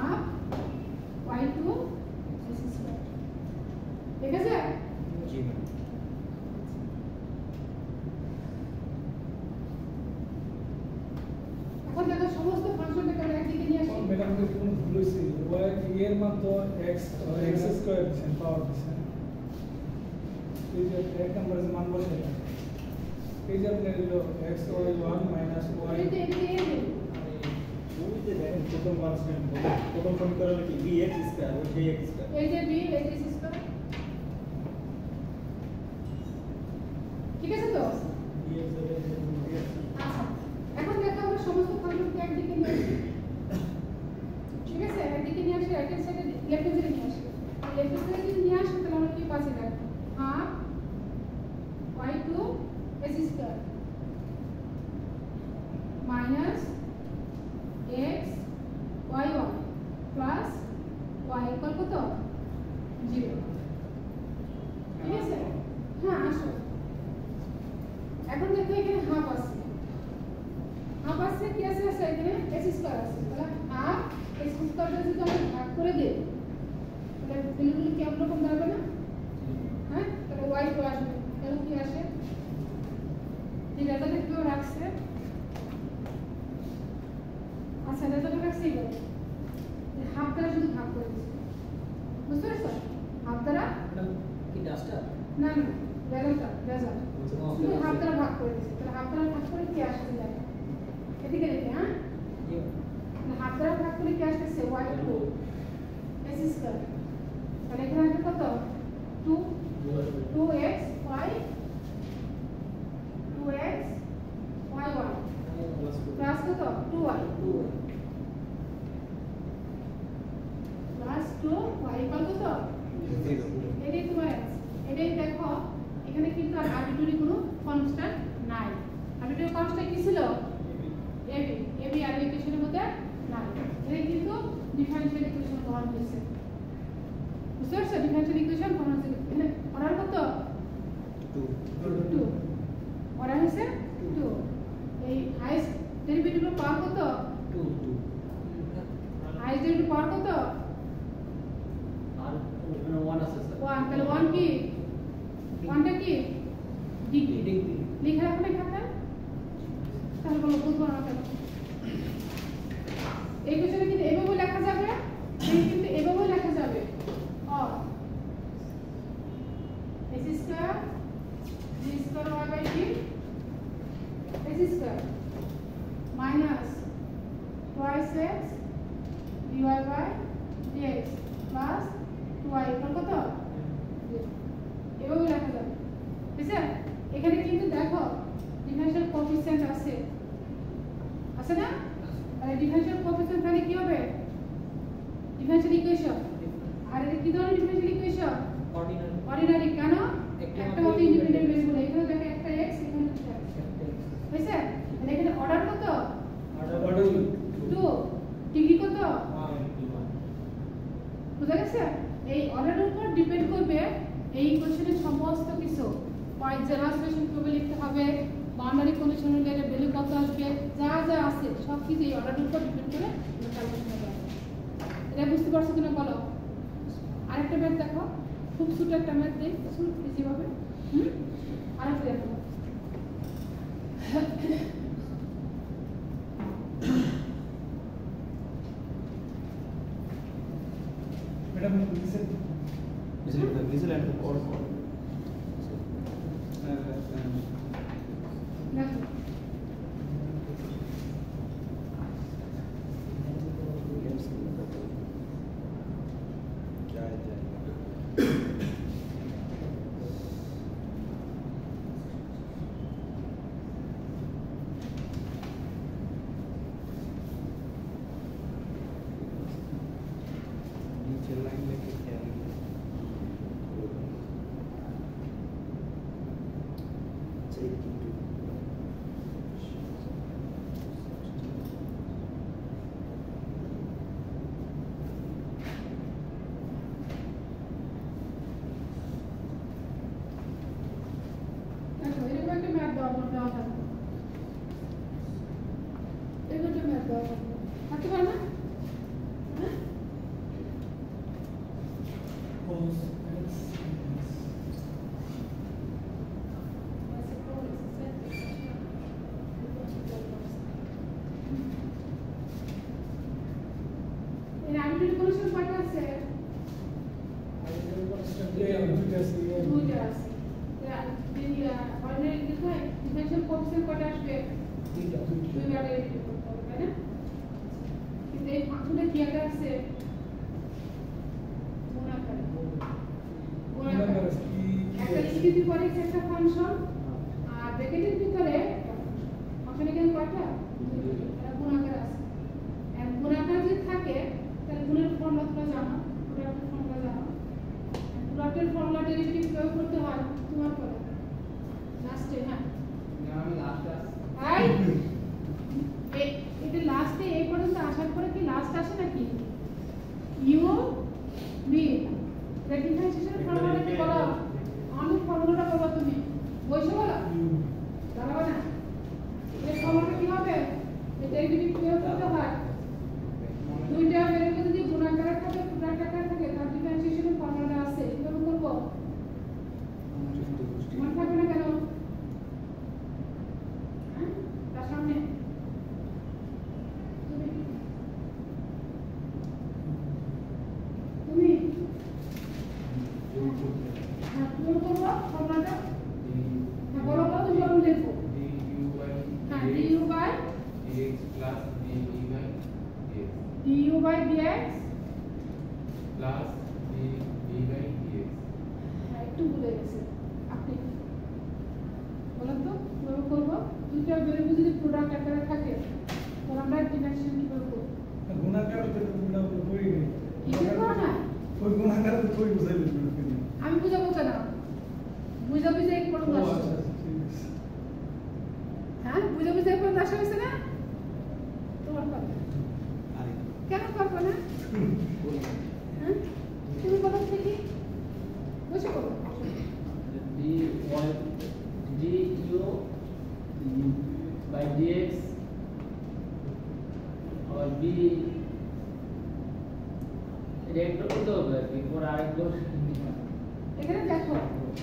ম্যাডাম কোন ভুল হইছে ওয়াই এর মান তো x x স্কয়ার দিছেন পাওয়ার দিছেন এই যে এক নম্বরের মান বসে এই যে আপনার হলো x y 1 মাইনাস y এটা এটা ওইতে দেখেন প্রথম কনস্ট্যান্ট প্রথম সমীকরণে কি bx স্কয়ার ওই সেই x স্কয়ার এই যে b এই যে সিস্টেম ঠিক আছে তো bx আচ্ছা এখন দেখো আমরা সমস্ত ফাংশনকে একদিকে নিয়ে আসি ঠিক আছে একদিকে নিয়ে আসি রাইট হ্যান্ড সাইডে লেফট হ্যান্ড সাইডে নিয়ে আসি লেফট হ্যান্ড সাইডে যদি নিয়ে আসি তাহলে আমরা কি পাচ্ছি দেখো half y2 s square minus x y1 plus y equal কত 0 ঠিক আছে হ্যাঁ আসো এখন দেখো এখানে হাফ আছে হাফ আছে কি আছে আছে এখানে s স্কয়ার আছে তাহলে হাফ s স্কয়ার যদি আমরা ভাগ করে দেই তাহলে ভ্যালুগুলো কি রকম দাঁড়াবে না হ্যাঁ তাহলে y2 আসবে তাহলে কি আসে এই রেজাল্টটা কিভাবে রাখছে আচ্ছা রেজাল্টটা রাখছে এইভাবে হাফ দ্বারা শুধু ভাগ করে দিচ্ছে বুঝতে পারছো হাফ দ্বারা ম্যাডাম কি ডাস্টার না না রেজাল্ট শুধু হাফ দ্বারা ভাগ করে দিচ্ছে তাহলে হাফ দ্বারা ভাগ করে কি আসছে দেখো এদিকে দেখে হ্যাঁ হাফ দ্বারা ভাগ করে কি আসছে y2 s স্কয়ার তাহলে এখানে আসবে কত 2x y 2x y1 plus কত 2y প্লাস 2y ইকুয়াল কত 0 এটাই তোমার এটাই দেখো এখানে কিন্তু আর আরবিট্রারি কোনো কনস্ট্যান্ট নাই আরবিট্রারি কনস্ট্যান্ট কি ছিল ab আর ইকুয়েশনের মধ্যে নাই এটা কিন্তু ডিফারেনশিয়াল ইকুয়েশন গ্রহণ হয়েছে বুঝতে পারছো ডিফারেনশিয়াল ইকুয়েশন গ্রহণ হয়েছে এখানে অর্ডার কত 2 অর্ডার হয়েছে 2 এই হাইস্ট ডেরিভেটিভ পাওয়ার কত 2 হাইস্ট ডেরিভেটিভ পাওয়ার কত আর 1 আছে স্যার 1 তাহলে 1 কি 1টা কি ডিগ্রি ডিগ্রি লিখে রাখো না খাতায় তাহলে বলো বুঝবো না কেন এই কোশ্চেনে কিন্তু এভাবে লেখা যাবে এই কিন্তু এভাবে লেখা যাবে আর s square g square y by d s square minus twice x dy by dx plus 2y equal কত এভাবে লেখা যাবে ঠিক আছে এখানে কিন্তু দেখো ডিফারেনশিয়াল কোএফিসিয়েন্ট আছে না তাহলে ডিফারেনশিয়াল কোএফিসিয়েন্ট তাহলে কি হবে ডিফারেনশিয়াল ইকুয়েশন আর এটা কি ধরনের ডিফারেনশিয়াল ইকুয়েশন অর্ডিনারি অর্ডিনারি কেন একটা একটা হতে ইন্ডিপেন্ডেন্ট ভেরিয়েবল এখানে দেখো একটা x এখানে একটা x হয়েছে তাহলে এখানে অর্ডার কত অর্ডার 2 ডিগ্রি কত বুঝা গেছে এই অর্ডারের উপর ডিপেন্ড করবে এই কোশ্চেনের সমস্ত কিছু পয়েন্ট জেনারেশন কিভাবে লিখতে হবে বাউন্ডারি কন্ডিশন রিলেটেড ভ্যালু কত আসবে যা যা আছে সব কিছু এই অর্ডারের উপর ডিপেন্ড করে ক্যালকুলেশন হবে এটা বুঝতে পারছো কিনা বলো আরেকটা ম্যাথ দেখো খুব ছোট একটা ম্যাথ দেই খুব ইজি ভাবে আরেকটা দেখো madam listen Visual and the core. দেখো नीचे लाइन लेके क्या দেখো এরকম একটা ম্যাথ দেওয়া থাকবে এরকম একটা ম্যাথ দেওয়া থাকবে থাকতে পারে না হ্যাঁ cos x আর্বিট্রারি কনস্ট্যান্ট কয়টা আছে? দুইটা আছে। অর্ডিনারি ডিফারেনশিয়াল কোএফিসিয়েন্ট কয়টা আসবে? দুইবার ডেরিভেটিভ করতে হবে, তাই না? কিন্তু এই ফাংশনটা কি আকারে আছে? গুণাকারে। গুণাকারে। একটা ইনফিনিটি পরে একটা ফাংশন আর ব্র্যাকেটের ভিতরে ফাংশন এখানে কয়টা? এটা গুণাকারে আছে। আর গুণাকার যদি থাকে তাহলে গুণের ফর্মুলা তোমরা জানো, প্রোডাক্টের ফর্মুলা জানো। প্রোডাক্টের ফর্মুলা ডেরিভেটিভ প্রয়োগ করতে হয় তোমার পরে লাস্টে। হ্যাঁ আমি লাস্টে আসছি। এটা লাস্টে এই পর্যন্ত আসার পরে কি লাস্ট আসে নাকি? ইউ বি ডিফারেন্সিয়েশন ফর্মুলাটা কি বলো? আমি ফর্মুলাটা বলো, তুমি বসে বলো, দাঁড়াবে না। এই ফর্মুলাটা কি হবে? এটা ডেরিভেটিভ প্রয়োগ করতে হয়। দুইটা ভেরিয়েবল যদি গুণাকারে থাকে প্রোডাক্ট আকারে থাকে তার ডিফারেন্সিয়েশন ফর্মুলাটা আছে। কিভাবে করব? মনে থাকবে না কেন? হ্যাঁ তার সামনে তুমি হ্যাঁ তুমি করবো ফর্মুলাটা। হ্যাঁ বলো বলো, তুমি বলো লিখো। হ্যাঁ du by dx plus dy by dx du by dx plus dy by dx। হ্যাঁ একটু ভুলে গেছে আপনি, বলেন তো কিভাবে করবো? দুইটা ভেরিয়েবল যদি প্রোডাক্ট আকারে থাকে তাহলে আমরা ডিফারেন্সিয়েশন কিভাবে করবো? গুণাকার তো তোমরা কই নেই। কিছু করো না, ওই গুণাকার তো কই বুঝাই দিবেন। আমি বুঝাবো কেন? বুঝাবো যে এক পর্যন্ত ও আসছে। আচ্ছা ঠিক আছে। হ্যাঁ বুঝাবো যে এক পর্যন্ত আসা হয়েছে না? তোমার কথা কেন করবো না? হ্যাঁ তুমি বলো দেখি, বসে করো। du by dx और b রেট করতে হবে আর কি, পরে আরেকবার এখানে দেখো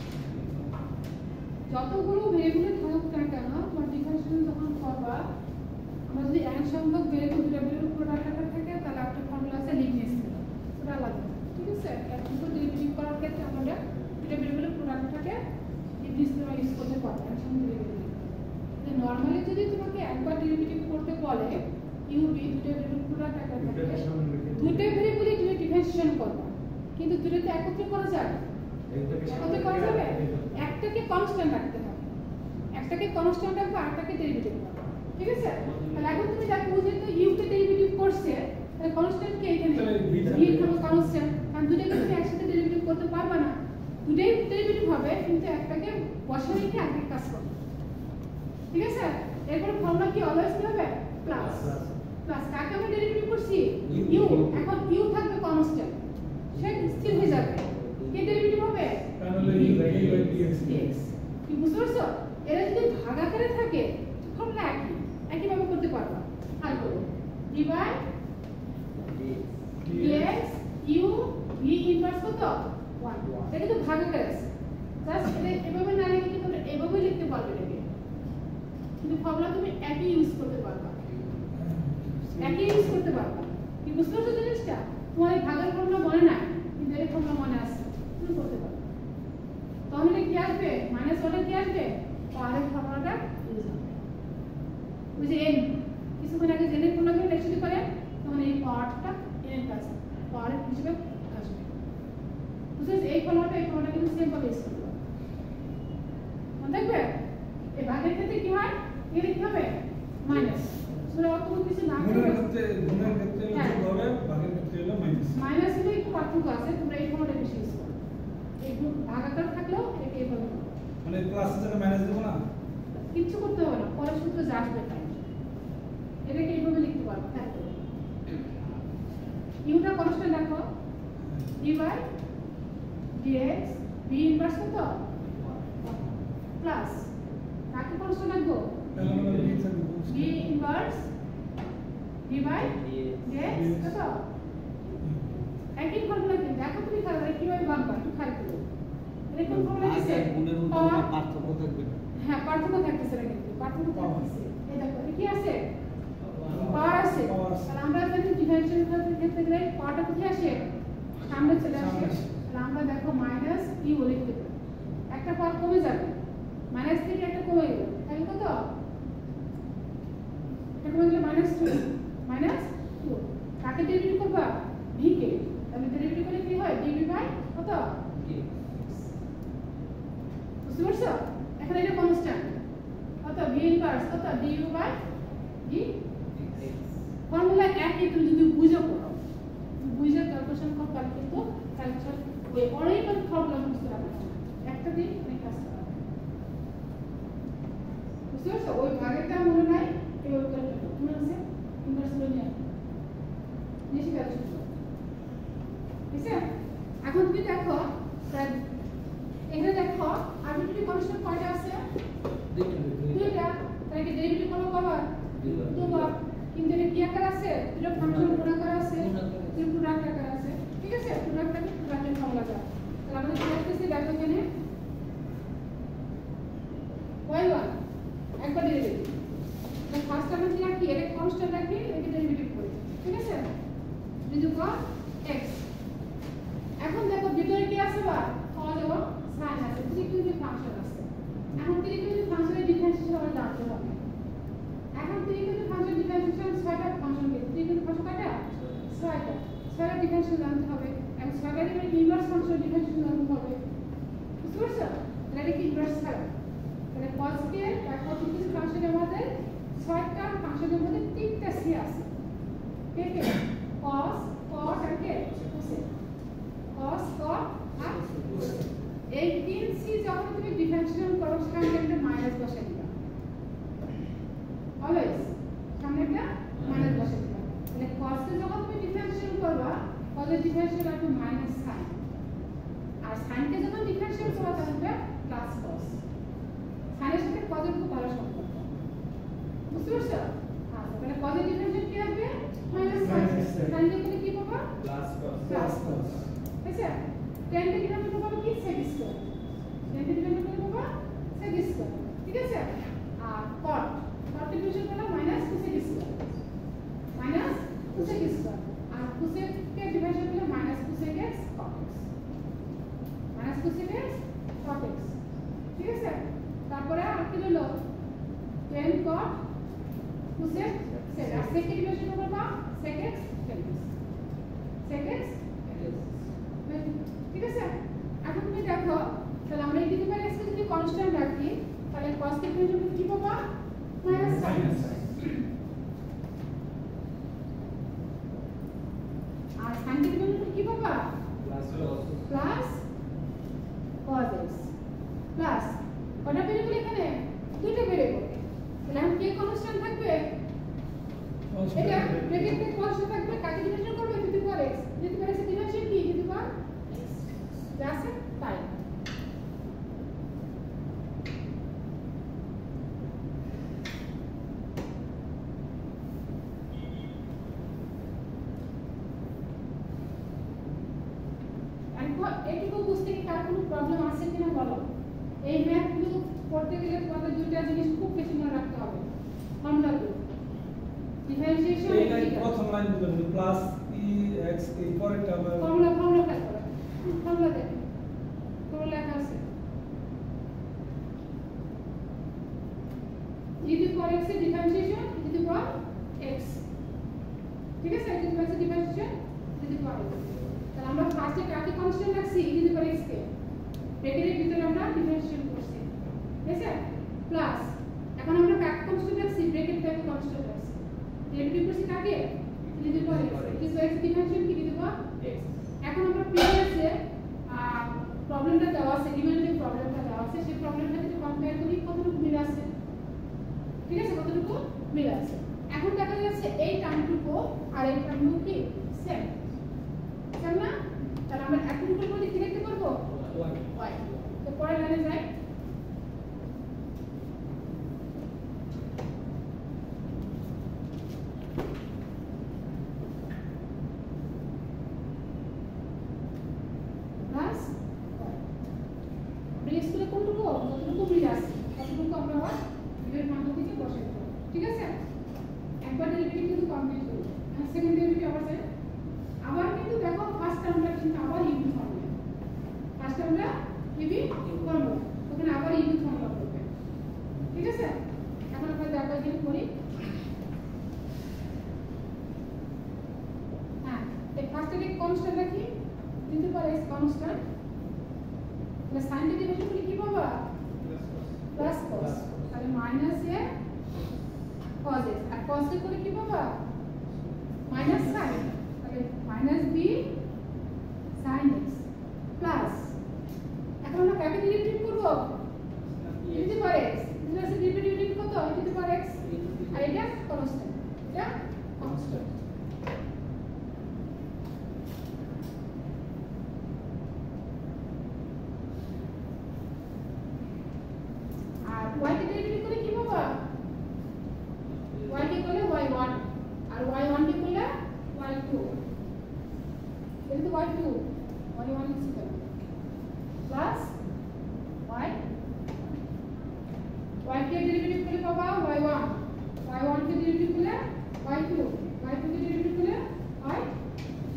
যতগুলো ভেরিয়েবল থাকুক না কেন তোমার ডিফারেন্সিয়েশন যখন করবা, আমরা যদি এক সংখ্যক ভেরিয়েবল দুটো ভেরিয়েবল প্রোডাক্ট আকারে থাকে তাহলে একটা ফর্মুলা আছে লিনিয়ার স্কেলার, ওটা লাগবে। ঠিক আছে, এখন তো ডেরিভেটিভ করার ক্ষেত্রে আমরা দুটো ভেরিয়েবল প্রোডাক্ট থাকে লিনিয়ার স্কেলার ইউজ করতে পারবো এক সংখ্যক ডেরিভেটিভ। নরমালি যদি তোমাকে একবার ডেরিভেটিভ করতে বলে ইউবি দুটো ভেরিয়েবল প্রোডাক্ট আকারে থাকে, দুটো ভেরিয়েবলই তুমি ডিফারেন্সিয়েশন করবা, কিন্তু দুটোতে একত্রে করা যাবে? একত্রে করা যাবে? একটাকে কনস্ট্যান্ট রাখতে হবে, একটাকে কনস্ট্যান্ট রাখবো আরেকটাকে ডেরিভেটিভ করব। ঠিক আছে, তাহলে এখন তুমি দেখো যেহেতু ইউ কে ডেরিভেটিভ করছে তাহলে কনস্ট্যান্ট কে এখানে ভি থাকবে কনস্ট্যান্ট, কারণ দুটোকে তুমি একসাথে ডেরিভেটিভ করতে পারবে না, দুটোই ডেরিভেটিভ হবে কিন্তু একটাকে বসে রেখে আরেকটা কাজ করবে। ঠিক আছে, এরপর ফর্মুলা কি অলওয়েজ কি হবে? প্লাস প্লাস কাকে আমরা ডেরিভেটিভ করছি? ইউ, এখন ইউ থাকবে কনস্ট্যান্ট, সে স্থির হয়ে যাবে। কে ডেরিভেটিভ হবে? dx। কি বুঝতে পারছো? এরা যদি ভাগাকারে থাকে ফর্মুলা একই ভাবে করতে পারবা। আর করো d by dx u v inverse কত 1, এটা তো ভাগাকারে আছে, জাস্ট এটা এভাবে না লিখে তোমরা এভাবে লিখতে পারবে এটাকে, কিন্তু ফর্মুলা তুমি একই ইউজ করতে পারবা, একই ইউজ করতে পারবা। কি বুঝতে পারছো জিনিসটা? তোমার এই ভাগের ফর্মুলা মনে নাই কিন্তু এর ফর্মুলা মনে আছে, তুমি করতে পারবে। তখন এটা কি আসবে? মাইনাস ওয়ান কি আসবে? পাওয়ারের ফর্মুলাটা ইউজ হবে। ওই যে n কিছুক্ষণ আগে জেনে ফর্মুলা করে লেখা করে তখন এই পাওয়ারটা n এর কাছে পাওয়ারের হিসেবে আসবে। বুঝছো? এই ফর্মুলাটা কিন্তু সেম ভাবে ইউজ করতে হবে। মনে থাকবে? এই ভাগের ক্ষেত্রে কি হয়? এর কি হবে? মাইনাস। সুতরাং অত কিছু না করে গুণের ক্ষেত্রে যোগ হবে, ভাগের ক্ষেত্রে হলো মাইনাস। মাইনাস হলে একটু পার্থক্য আছে, তোমরা এই ফর্মুলাটা বেশি ইউজ করো। এই ভাগাকার থাকলেও একে এইভাবে করো। মানে প্লাসের জন্য মাইনাস দেব না, কিচ্ছু করতে হবে না, পরের সূত্র যা আসবে তাই। এটাকে এইভাবে লিখতে পারবো। হ্যাঁ, ইউটা কনস্ট্যান্ট রাখো, d by dx b inverse কত প্লাস কাকে কনস্ট্যান্ট রাখবো? তাহলে আমরা b থাকবে b inverse d by dx কত একই ফর্মুলা। কিন্তু দেখো তুমি কিভাবে বানবা, একটু খাই করো। এরকম ফর্মুলা দিছে পাওয়ার পার্থক্য থাকবে না। হ্যাঁ পার্থক্য থাকতেছে না, কিন্তু পার্থক্য থাকতেছে। এই দেখো এটা কি আছে? পাওয়ার আছে। তাহলে আমরা জানি ডিফারেন্সিয়াল ক্ষেত্রে লিখতে গেলে পাওয়ারটা কোথায় আসে সামনে চলে আসে তাহলে আমরা দেখো মাইনাস ইউ লিখতে পারি একটা পাওয়ার কমে যাবে মাইনাস থেকে একটা কমে গেল তাহলে কত এটা কমে গেলে -2 কাকে ডেরিভেটিভ করবা ভি কে তাহলে ডেরিভেটিভ করলে কি হয় ডিভি বাই কত বুঝতে পারছো এখানে এটা কনস্ট্যান্ট কত ভি ইনভার্স কত ডিইউ বাই ভি ফর্মুলা একই তুমি যদি বুঝো করো বুঝে ক্যালকুলেশন করো তাহলে কিন্তু ক্যালকুলেশন ওই অনেক প্রবলেম বুঝতে পারবে একটা দিন অনেক কাজ করা বুঝতে পারছো ওই ভাগেরটা মনে নাই এবার ক্যালকুলেশন মনে আছে ইনভার্স করে নিয়ে নিচে ক্যালকুলেশন করো ঠিক আছে এখন তুমি দেখো এখানে দেখো আরবিট্রারি কনস্ট্যান্ট কয়টা আছে দুইটা তাহলে কি ডেরিভেটিভ করব কবার দুবার কিন্তু এটা কি আকার আছে দুটো ফাংশন গুণাকার আছে দুটো প্রোডাক্ট আকার আছে ঠিক আছে প্রোডাক্টটাকে প্রোডাক্টের ফর্মুলা দাও তাহলে আমাদের কি আসছে দেখো এখানে y1 একবার ডেরিভেটিভ তো ফার্স্ট আমরা কি রাখি এটা কনস্ট্যান্ট রাখি এটা ডেরিভেটিভ করি ঠিক আছে বিন্দু কর x এখন দেখো ভিতরে কি আছে বা cos এবং sin আছে ত্রিকোণমিতিক ফাংশন আছে এখন ত্রিকোণমিতিক ফাংশনের ডিফারেন্সিয়েশন আমরা জানতে হবে এখন ত্রিকোণমিতিক ফাংশন ডিফারেন্সিয়েশন ছয়টা ফাংশন দিয়ে ত্রিকোণমিতিক ফাংশন কয়টা ছয়টা ডিফারেন্সিয়েশন জানতে হবে এবং ছয়টা এর ইনভার্স ফাংশন ডিফারেন্সিয়েশন জানতে হবে বুঝতে পারছো তাহলে এটা কি ইনভার্স ছাড়া তাহলে cos কে দেখো ত্রিকোণমিতিক ফাংশনের মধ্যে ছয়টা ফাংশনের মধ্যে তিনটা সি আছে কে কে cos cos আর কে cos cot আর এই তিন সি যখন তুমি ডিফারেন্সিয়েশন করো সেখানে একটা মাইনাস বসাই দিবা অলওয়েজ সামনে একটা মাইনাস বসাই দিবা তাহলে cos কে যখন তুমি ডিফারেন্সিয়েশন করবা cos এর ডিফারেন্সিয়েশন হবে মাইনাস sin আর sin কে যখন ডিফারেন্সিয়েশন করবা তখন হবে প্লাস cos sin এর সাথে cos এর খুব ভালো সম্পর্ক বুঝতে পারছো আচ্ছা তাহলে cos এর ডিফারেন্সিয়েশন কি হবে মাইনাস sin কে কি পাবা প্লাস cos আচ্ছা 10 কে কিভাবে পাবো কি sec স্কয়ার 10 কে কিভাবে পাবো sec স্কয়ার ঠিক আছে আর cot কে ডিভিশন করলে মাইনাস cosec স্কয়ার আর cosec কে ডিভিশন করলে minus cosec x cot x minus cosec x cot x ঠিক আছে তারপরে আর কি হলো 10 cot cosec sec আর sec কে ডিভিশন করব sec x sec x ঠিক আছে এখন তুমি দেখো তাহলে আমরা এই দিকে পারে এসে যদি কনস্ট্যান্ট রাখি তাহলে cos কে ডিভিশন কি পাবো মাইনাস আর sin কে ডিভিশন কি পাবো প্লাস cos x প্লাস কটা ভেরিয়েবল এখানে দুটো ভেরিয়েবল তাহলে এখন কি কনস্ট্যান্ট থাকবে এটা ব্র্যাকেটে কনস্ট্যান্ট থাকবে কাকে ডিভিশন করবে যদি পার x যদি পার x ডিভিশন কি যদি পার আছে তাই এটুকু বুঝতে কি কার কোনো প্রবলেম আছে কিনা বলো এই ম্যাথগুলো করতে গেলে তোমাদের দুটো জিনিস খুব বেশি মনে রাখতে হবে ফর্মুলাগুলো ডিফারেন্সিয়েশন এই প্রথম লাইন বলতে প্লাস ই এক্স এই পরেরটা আবার ফর্মুলা কাজ করে ফর্মুলা দেখো ফর্মুলা লেখা আছে e to the power x এর differentiation e to the power x ঠিক আছে e to the power x এর differentiation e to the power x তাহলে আমরা ফার্স্টে কাকে কনস্ট্যান্ট রাখছি e to the power x কে ব্র্যাকেটের ভিতরে আমরা ডিফারেন্সিয়েশন করছি ঠিক আছে প্লাস এখন আমরা কাকে কনস্ট্যান্ট রাখছি ব্র্যাকেটটাকে কনস্ট্যান্ট রাখছি ডেরিভেটিভ করছি কাকে e to the power x e to the power x differentiation কি e to the power x এখন আমরা প্রিভিয়াসে প্রবলেমটা দেওয়া আছে ডিমান্ডিং প্রবলেমটা দেওয়া আছে সেই প্রবলেমটা যদি কম্পেয়ার করি কতটুকু মিল আছে ঠিক আছে কতটুকু মিল আছে এখন দেখা যাচ্ছে এই টার্মটুকু আর এই টার্মটুকু কি সেম সেম না তাহলে আমরা এতটুকুর মধ্যে কি লিখতে পারবো y তো পরের লাইনে যাই প্লাস ব্রেস করে কোনটুকু কতটুকু মিল আছে কতটুকু আমরা আবার এর মান থেকে বসাই দেব ঠিক আছে একবার ডেরিভেটিভ কিন্তু কমপ্লিট করব আর সেকেন্ড ডেরিভেটিভ আবার যাই টার্মটা কিন্তু আবার ইউবি ফর্মুলা, ফার্স্ট টার্মটা ইউবি ফর্মুলা, ওখানে আবার ইউবি ফর্মুলা করবে, ঠিক আছে? এখন আমরা দেখা গিয়ে করি। হ্যাঁ, এই ফার্স্ট এর কনস্ট্যান্টটা কি? কিন্তু পারে এক্স কনস্ট্যান্ট, তাহলে সাইন কে ডিভাইড করলে কি পাবা? প্লাস cos, তাহলে মাইনাস এ cos x, আর cos কে করে কি পাবা? মাইনাস sin, তাহলে minus b sin x plus, এখন আমরা কাকে ডেরিভেটিভ করব? e to the power x, এটা আছে ডেরিভেটিভ কত? e to the power x, আর এটা কনস্ট্যান্ট, এটা কনস্ট্যান্ট। আর y কে ডেরিভেটিভ করলে কি পাবা? y কে করলে y1, আর y1 কে করলে y2, এটা তো y2, y1 is equal plus y কে ডেরিভেটিভ করলে পাবা y1, y1 কে ডেরিভেটিভ করলে y2, y2 কে ডেরিভেটিভ করলে y3।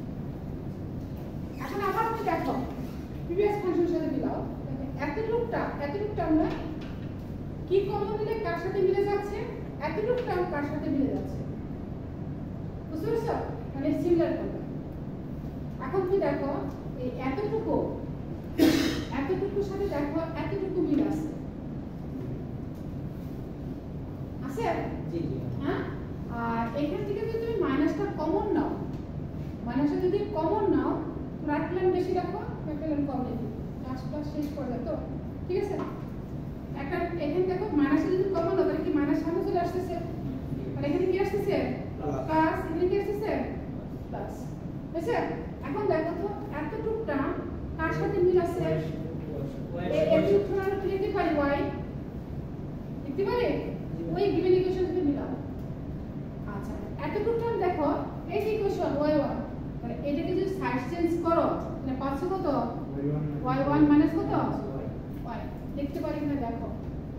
এখন আবার তুমি দেখো প্রিভিয়াস ফাংশনের সাথে মিলাও, এতটুকটা আমরা কি কমন নিলে কার সাথে মিলে যাচ্ছে, এতটুকটা কার সাথে মিলে যাচ্ছে, বুঝতে পারছো? মানে সিমিলার করবে। এখন তুমি দেখো এই এতটুকুর সাথে দেখো এতটুকু মিল আছে, আছে? জি জি। হ্যাঁ, আর এখান থেকে যদি তুমি মাইনাসটা কমন নাও, মাইনাসটা যদি কমন নাও, রাইট প্ল্যান বেশি রাখো, লেফট প্ল্যান কম রেখো, ক্লাসটা শেষ করে দাও তো, ঠিক আছে? একটা এখানে দেখো মাইনাসটা যদি কমন নাও, তাহলে কি মাইনাস সামনে চলে আসতেছে, আর এখানে কি আসতেছে? প্লাস, এখানে কি আসতেছে? প্লাস, বুঝছো? এখন দেখো তো এতটুকটা কার সাথে মিল আছে? এই সূত্রটা আমরা লিখতে পারি y, লিখতে পারি ওই গিভেন ইকুয়েশন থেকে মিলাও। আচ্ছা, এতটুকটা দেখো এই যে ইকুয়েশন y1, মানে এটাকে যদি সাইড চেঞ্জ করো তাহলে পাচ্ছ কত? y1 মাইনাস কত? y, লিখতে পারি কিনা দেখো,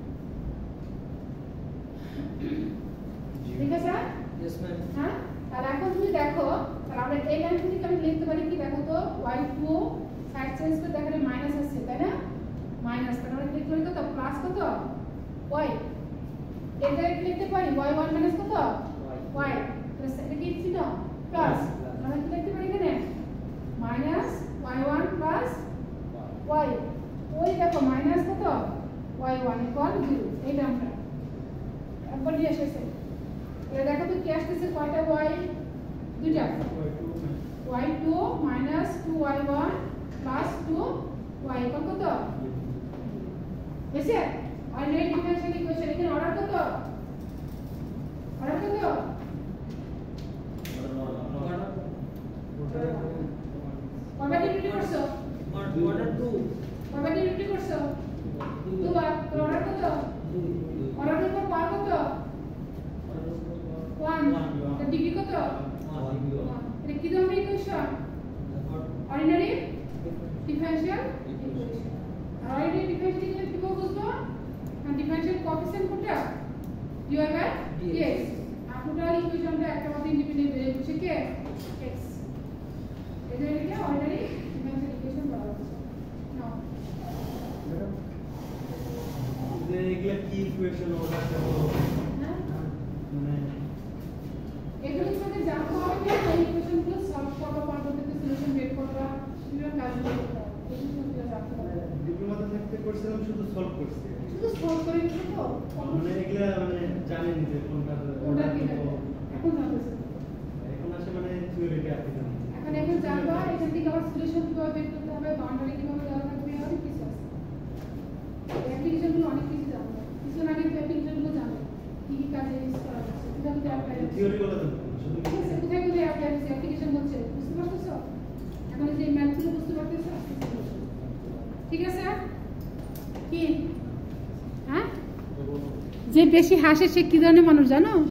ঠিক আছে? Yes ma'am. হ্যাঁ, আর এখন তুমি দেখো, তাহলে আমরা এই লাইন থেকে আমি লিখতে পারি কি দেখো তো, y2 সাইড চেঞ্জ করে দেখালে মাইনাস আসছে, তাই না? মাইনাস, তাহলে আমরা লিখতে পারি কত? প্লাস কত? y, এটা লিখতে পারি y1 মাইনাস কত? y, তাহলে এটা কি ছিল? প্লাস, আমরা কি লিখতে পারি এখানে? মাইনাস y1 প্লাস y, ওই দেখো মাইনাস কত? y1 ইকুয়াল 0, এইটা আমরা একবার নিয়ে এসেছে। এটা দেখো তো কি আসতেছে, কয়টা y? দুইটা, y2 minus 2y1 plus 2y equal কত? বুঝছে? অলরেডি ডিফারেনশিয়াল ইকুয়েশন, এখানে অর্ডার কত? অর্ডার কত? কয়বার ডিফারেন্ট করছো? ऑर्डर 2 কয়বার ডিফারেন্ট করছো? দুবার। অর্ডার কত? অর্ডার কত? পার কত? 1, তো ডিগ্রি কত? 1, এটা কি ধরনের ইকুয়েশন? Ordinary differential equation. আর অর্ডিনারি ডিফারেনশিয়াল ইকুয়েশন কি বুঝবো? না ডিফারেনশিয়াল কোএফিসিয়েন্ট কোনটা? dy বাই dx, আর টোটাল ইকুয়েশনটা একটা মধ্যে ইন্ডিপেন্ডেন্ট ভেরিয়েবল হচ্ছে কে? x, এই জন্য এটা অর্ডিনারি ডিফারেনশিয়াল ইকুয়েশন বলা হচ্ছে। নাও যে এগুলা কি ইকুয়েশন ওটা হ্যাঁ, মানে এগুলো তোমাকে জানতে হবে যে এই ইকুয়েশনগুলো সলভ করা, পরবর্তীতে সলিউশন বের করা, বিভিন্ন কাজগুলো করতে হবে, এগুলো তোমাকে জানতে হবে। ডিপ্লোমাতে থাকতে করছিলাম শুধু সলভ করছি, শুধু সলভ করে নিতে তো মানে এগুলা মানে জানেন যে কোনটা কোনটা কি হবে এখন জানতেছে। এখন আসে মানে থিওরিটা আপনি জানেন। এখন জানবা এখান থেকে আবার সলিউশন কিভাবে বের করতে হবে, বাউন্ডারি কিভাবে দেওয়া থাকবে, অনেক কিছু আছে। অ্যাপ্লিকেশনগুলো অনেক কিছু জানবে, কিছু আগে তো অ্যাপ্লিকেশনগুলো জানবে কি কি কাজে ইউজ করা হচ্ছে, কোথায় কোথায় অ্যাপ্লাই হচ্ছে, থিওরিগুলো জানেন শুধু ঠিক আছে, কোথায় কোথায় অ্যাপ্লাই হচ্ছে, অ্যাপ্লিকেশন হচ্ছে, বুঝতে পারতেছো? এখন এই যে ম্যাথগুলো বুঝতে পারতেছো? ঠিক আছে? কি হ্যাঁ, যে বেশি হাসে সে কি ধরনের মানুষ জানো?